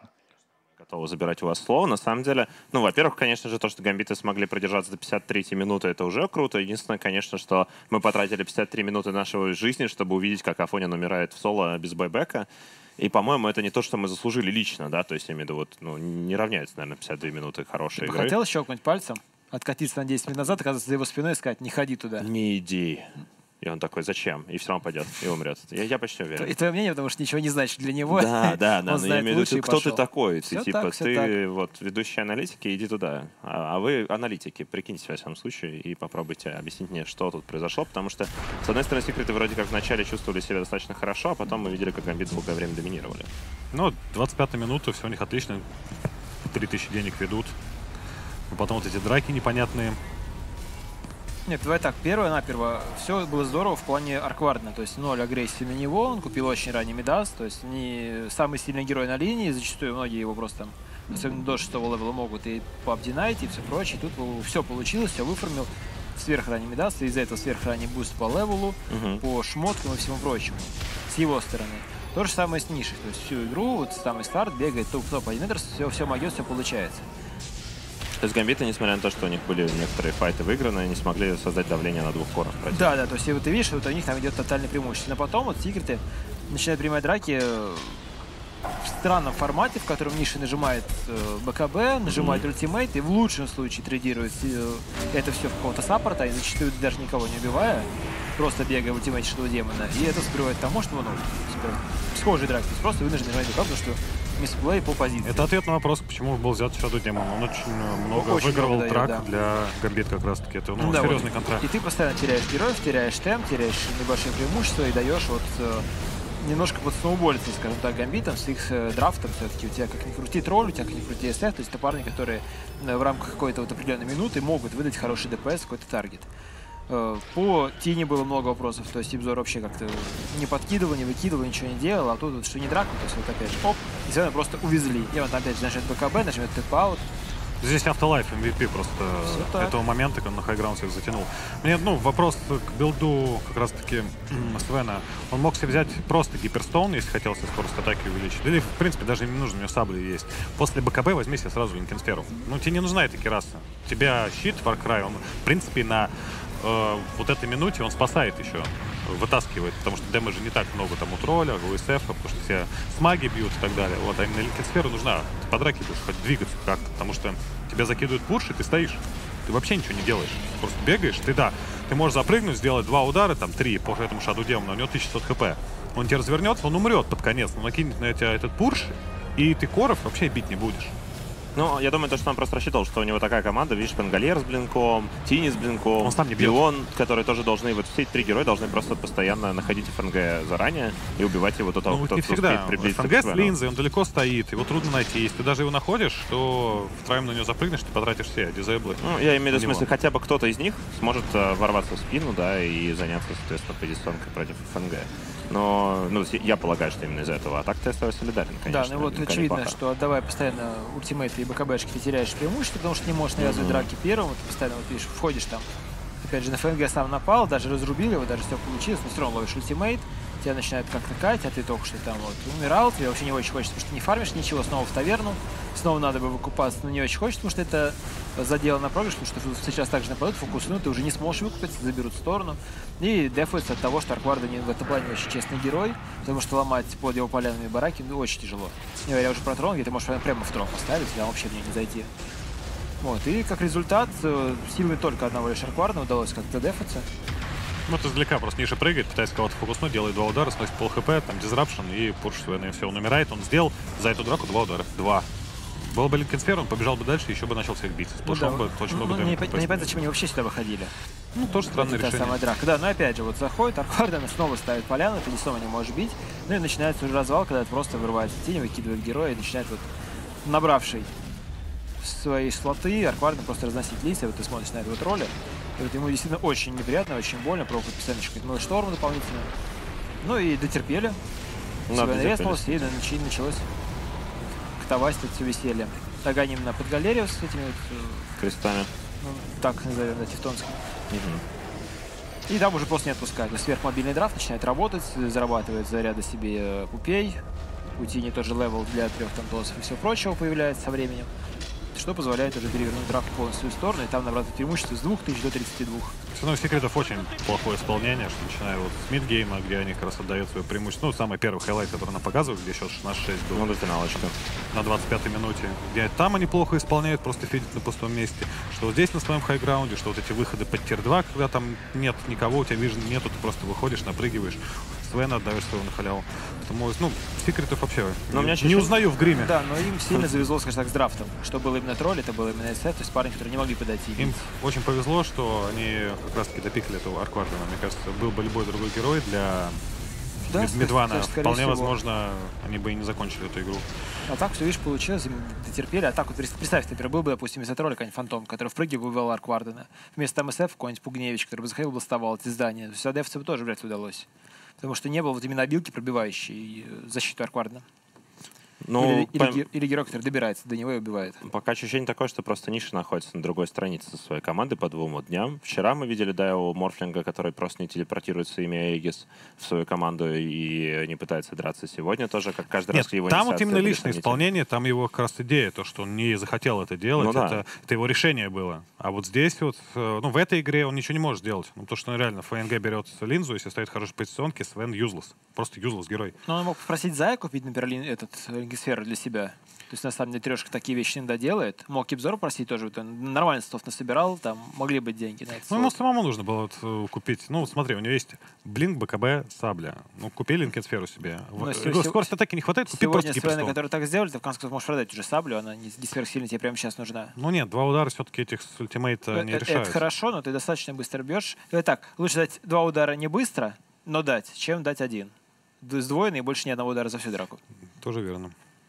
Готовы забирать у вас слово. На самом деле, ну, во-первых, конечно же, то, что гамбиты смогли продержаться до 53-й минуты, это уже круто. Единственное, конечно, что мы потратили 53 минуты нашей жизни, чтобы увидеть, как Афонин умирает в соло без байбека. И, по-моему, это не то, что мы заслужили лично, да, то есть, я имею в виду, вот, ну, не равняется, наверное, 52 минуты хорошей игры. Хотел щелкнуть пальцем, откатиться на 10 минут назад, оказывается, за его спиной и сказать, не ходи туда. Не иди. И он такой, зачем? И все равно пойдет, и умрет. Я почти уверен. И твое мнение, потому что ничего не значит для него. Да, Он но я знает имею в лучше виду, и кто ты пошел. такой? Всё Ты, типа, так, всё ты так. вот ведущий аналитики, иди туда. А вы аналитики, прикиньте, во всяком случае, и попробуйте объяснить мне, что тут произошло, потому что, с одной стороны, секреты вроде как вначале чувствовали себя достаточно хорошо, а потом мы видели, как гамбит долгое время доминировали. Ну, 25-я минута, все у них отлично. 3000 денег ведут. Но потом вот эти драки непонятные. Нет, давай так, первое-наперво, все было здорово в плане Арквардена, то есть 0 агрессии на него, он купил очень ранний Мидас, то есть не самый сильный герой на линии, зачастую многие его просто там, особенно до 6-го левела, могут и пообдинать, и все прочее. Тут все получилось, все выформил, сверхранний Мидас, и из-за этого сверхранний буст по левелу, по шмоткам и всему прочему, с его стороны. То же самое с нишей, то есть всю игру, вот самый старт, бегает топ-топ 1 метр, все могет, все получается. То есть гамбиты, несмотря на то, что у них были некоторые файты выиграны, не смогли создать давление на двух коров. Да, то есть и вот ты видишь, вот у них там идет тотальное преимущество. Но потом вот секреты начинают принимать драки в странном формате, в котором Ниши нажимает БКБ, нажимает ультимейт и в лучшем случае трейдирует это все в какого-то саппорта, и зачастую даже никого не убивая, просто бегая в ультимейте Shadow демона. И это скрывает тому, что схожие драки, то есть просто вынуждены нажимать БКБ, потому что мисплей по позиции. Это ответ на вопрос, почему был взят Shadow Demon. Он очень много Очень выигрывал много трак дает, да. для гамбит как раз-таки. Это Да, серьезный вот. контракт. И ты постоянно теряешь героев, теряешь темп, теряешь небольшие преимущества и даешь вот немножко под сноуболиться, скажем так, гамбитом с их драфтом. Все-таки у тебя как ни крути тролль, у тебя как ни крути СФ, то есть это парни, которые в рамках какой-то вот определенной минуты могут выдать хороший ДПС, какой-то таргет. По Тине было много вопросов, то есть Ибзор вообще как-то не подкидывал, не выкидывал, ничего не делал, а тут вот, что не драка, то есть вот опять же, оп, и все равно просто увезли. И он опять же нажмет БКБ, нажмет тэп-аут. Здесь Автолайф MVP просто этого момента, когда на хайграунд всех затянул. Мне, вопрос к билду как раз-таки Свена. Он мог себе взять просто гиперстоун, если хотел себе скорость атаки увеличить. Или, в принципе, даже не нужно, у него сабли есть. После БКБ возьми себе сразу Инкенсферу. Тебе не нужна эта кераса. У тебя щит Far Cry, он, в принципе, на вот этой минуте он спасает еще, вытаскивает, потому что дэмэджа не так много там у тролля, у СФ, потому что все смаги бьют и так далее. Вот, а именно Линкенсфера нужна. Ты по драке будешь хоть двигаться как-то, потому что тебя закидывают пуш, и ты стоишь. Ты вообще ничего не делаешь. Просто бегаешь, ты можешь запрыгнуть, сделать 2 удара, там 3 по этому Shadow Demon, у него 1100 хп. Он тебе развернется, он умрет под конец, он накинет на тебя этот пуш, и ты коров вообще бить не будешь. Ну, я думаю, что он просто рассчитывал, что у него такая команда, видишь, Пангольер с блинком, Тини с блинком, Он сам не бьет. Леон, которые тоже должны, вот все эти 3 героя должны просто постоянно находить ФНГ заранее и убивать его до того, кто не всегда. успеет приблизиться ФНГ к с Свену. линзой, он далеко стоит, его трудно найти. Если ты даже его находишь, то втроем на него запрыгнешь, ты потратишь все дизейблы. Ну, я имею в виду, в него. смысле, хотя бы кто-то из них сможет ворваться в спину, да, и заняться, соответственно, позиционкой против ФНГ. Но, я полагаю, что именно из-за этого. А так ты остался солидарен, конечно. Да, ну вот очевидно, что отдавая постоянно ультимейты и БКБшки, ты теряешь преимущество, потому что не можешь навязывать драки первым, ты постоянно вот видишь, входишь там, опять же, на ФНГ сам напал, даже разрубили его, даже все получилось, но все равно ловишь ультимейт, тебя начинают как-то кать, а ты только что там вот умирал, тебе вообще не очень хочется, потому что ты не фармишь ничего, снова в таверну, снова надо бы выкупаться, но не очень хочется, потому что это задело на проигрыш, потому что сейчас также нападут, фокуснут, ты уже не сможешь выкупиться, заберут в сторону. И дефается от того, что Аркварда в этом плане очень честный герой, потому что ломать под его полянами бараки очень тяжело. Не говоря уже про трон, где ты можешь прямо в трон поставить, там вообще в нее не зайти. Вот, и как результат, силами только одного лишь Аркварда удалось как-то дефаться. Ну, это издалека просто ниже прыгает, пытается кого-то фокуснуть, делает 2 удара, сносит пол хп, там дизрапшн и пуш свой, и все, он умирает, он сделал за эту драку 2 удара. 2. Был бы Линкенсфер, он побежал бы дальше, еще бы начал всех бить. С пушом бы очень много не понятно, зачем они вообще сюда выходили. Ну, тоже странное решение. Самая драка. Да, но опять же, вот заходит Аркварда, она снова ставит поляну, ты снова не можешь бить. Ну и начинается уже развал, когда это просто вырывается тень, выкидывает героя и начинает вот набравший свои слоты, Аркварда просто разносить лица, вот ты смотришь на эту вот роли. И вот ему действительно очень неприятно, очень больно, пробует писать какой-то шторм дополнительно. Ну и дотерпели. Себя нарезнулось, и началось ктовать тут все веселье. Таганим на подгалерию с этими вот крестами. Ну, так назовем, да, тевтонским. И там уже просто не отпускают. То есть сверхмобильный драфт начинает работать, зарабатывает заряды себе пупей. У Тини тоже левел для 3 тантосов и все прочего появляется со временем. Что позволяет уже перевернуть драфт полностью в свою сторону и там набрать преимущество с 2000 до 32. Все равно секретов очень плохое исполнение, что начиная вот с мидгейма, где они как раз отдают свое преимущество. Ну, самый первый хайлайт, который нам показывают, где счет 16-6 был. Ну, до финалочка. На 25-й минуте. Где там они плохо исполняют, просто фидят на пустом месте. Что вот здесь на своем хайграунде, что вот эти выходы под тир-2, когда там нет никого, у тебя вижен нету, ты просто выходишь, напрыгиваешь. Свена отдаешь своего на халяву. Поэтому, ну, секретов вообще не узнаю в гриме. Да, но им сильно завезло, скажем так, с драфтом. Что было именно тролль, это было именно SF, то есть парни, которые не могли подойти. Им очень повезло, что они как раз-таки допикали этого Арквардена. Мне кажется, был бы любой другой герой для Медвана. Вполне возможно, они бы и не закончили эту игру. А так все, видишь, получилось, им дотерпели. А так вот представь, например, был бы, допустим, из-за тролля какой-нибудь фантом, который впрыгивал и вывел Арквардена. Вместо МСФ какой-нибудь Пугневич, который бы заходил, бластовал эти здания. То есть АДФЦ бы тоже вряд ли удалось. Потому что не было вот именно обилки, пробивающей защиту Арквардена. Ну, или герой, который добирается до него и убивает. Пока ощущение такое, что просто Ниша находится на другой странице со своей командой по 2 дням. Вчера мы видели, да, его Морфлинга, который просто не телепортируется, имея Эгис в свою команду и не пытается драться. Сегодня тоже, как каждый раз его там вот именно личное исполнение, там его как раз идея, то, что он не захотел это делать, ну, да. это его решение было. А вот здесь вот, ну, в этой игре он ничего не может сделать. Ну, то, что он реально ФНГ берет линзу, если стоит в хорошей позиционке, Свен юзлесс. Просто юзлесс герой. Но он мог попросить Зая купить, например, этот сферу для себя. То есть, на самом деле, трешка такие вещи иногда делает. Мог Кипзору просить тоже. Вот он нормально стов насобирал, там могли быть деньги на это. Ну, ему самому нужно было вот купить. Ну, вот смотри, у него есть Блинк, БКБ, Сабля. Ну, купи Линкенсферу себе. Скорость атаки не хватает, купи просто Гиперстон. Которые так сделали, ты в конце концов можешь продать уже Саблю, она не сверхсильно тебе прямо сейчас нужна. Ну нет, 2 удара все-таки этих с ультимейта не решают. Это хорошо, но ты достаточно быстро бьешь. Так, лучше дать 2 удара не быстро, но дать, чем дать 1. Сдвоенный и больше ни одного удара за всю драку. Тоже верно.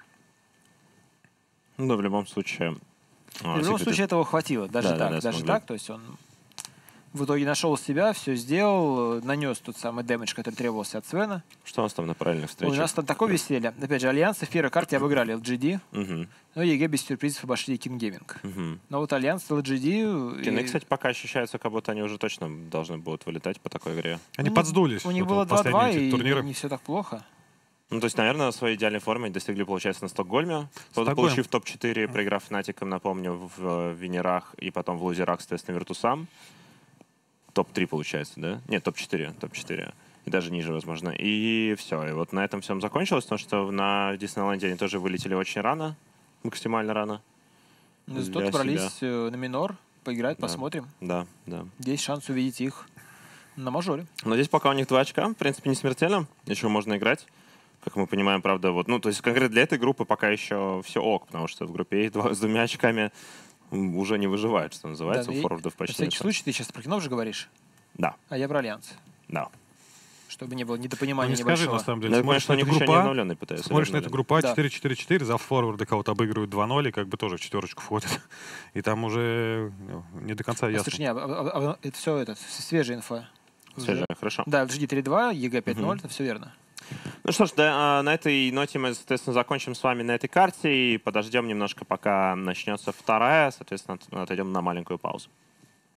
Ну, в любом случае... В любом случае этого хватило. Даже так. То есть он в итоге нашел себя, все сделал, нанес тот самый дэмэдж, который требовался от Свена. Что у нас там на правильных встречах? У нас там такое веселье. Опять же, Альянсы в первой карте обыграли LGD, но ЕГЭ без сюрпризов обошли King Gaming. Но вот Альянс, LGD... Кины, кстати, пока ощущаются, как будто они уже точно должны будут вылетать по такой игре. Они подсдулись. У них было 2-2, и не все так плохо. Ну, то есть, наверное, в своей идеальной форме достигли, получается, на Стокгольме, получив топ-4, проиграв Фнатиком, напомню, в Венерах и потом в лузерах, соответственно, Виртусам. Топ-3, получается, да? Нет, топ-4. И даже ниже, возможно. И все. И вот на этом всем закончилось, потому что на Диснейленде они тоже вылетели очень рано, максимально рано. Ну, зато добрались на минор, поиграть, посмотрим. Да. Есть шанс увидеть их на мажоре. Но здесь пока у них 2 очка, в принципе, не смертельно. Еще можно играть. Как мы понимаем, правда, вот, ну, то есть конкретно для этой группы пока еще все ок, потому что в группе с 2 очками уже не выживает, что называется, у форвардов почти. На всякий случай, ты сейчас про Кинов же говоришь? Да. А я про Альянс. Да. Чтобы не было недопонимания небольшого. Скажи, на самом деле, смотришь на эту группу, смотришь на эту группу 4-4-4, за форварды кого-то обыгрывают 2-0, и как бы тоже в 4 входят. И там уже не до конца ясно. Слушай, это все свежая инфа. Свежая, хорошо. Да, LGD 3-2, ЕГЭ 5-0, это все верно. Ну что ж, да, на этой ноте мы, соответственно, закончим с вами на этой карте и подождем немножко, пока начнется вторая, соответственно, отойдем на маленькую паузу.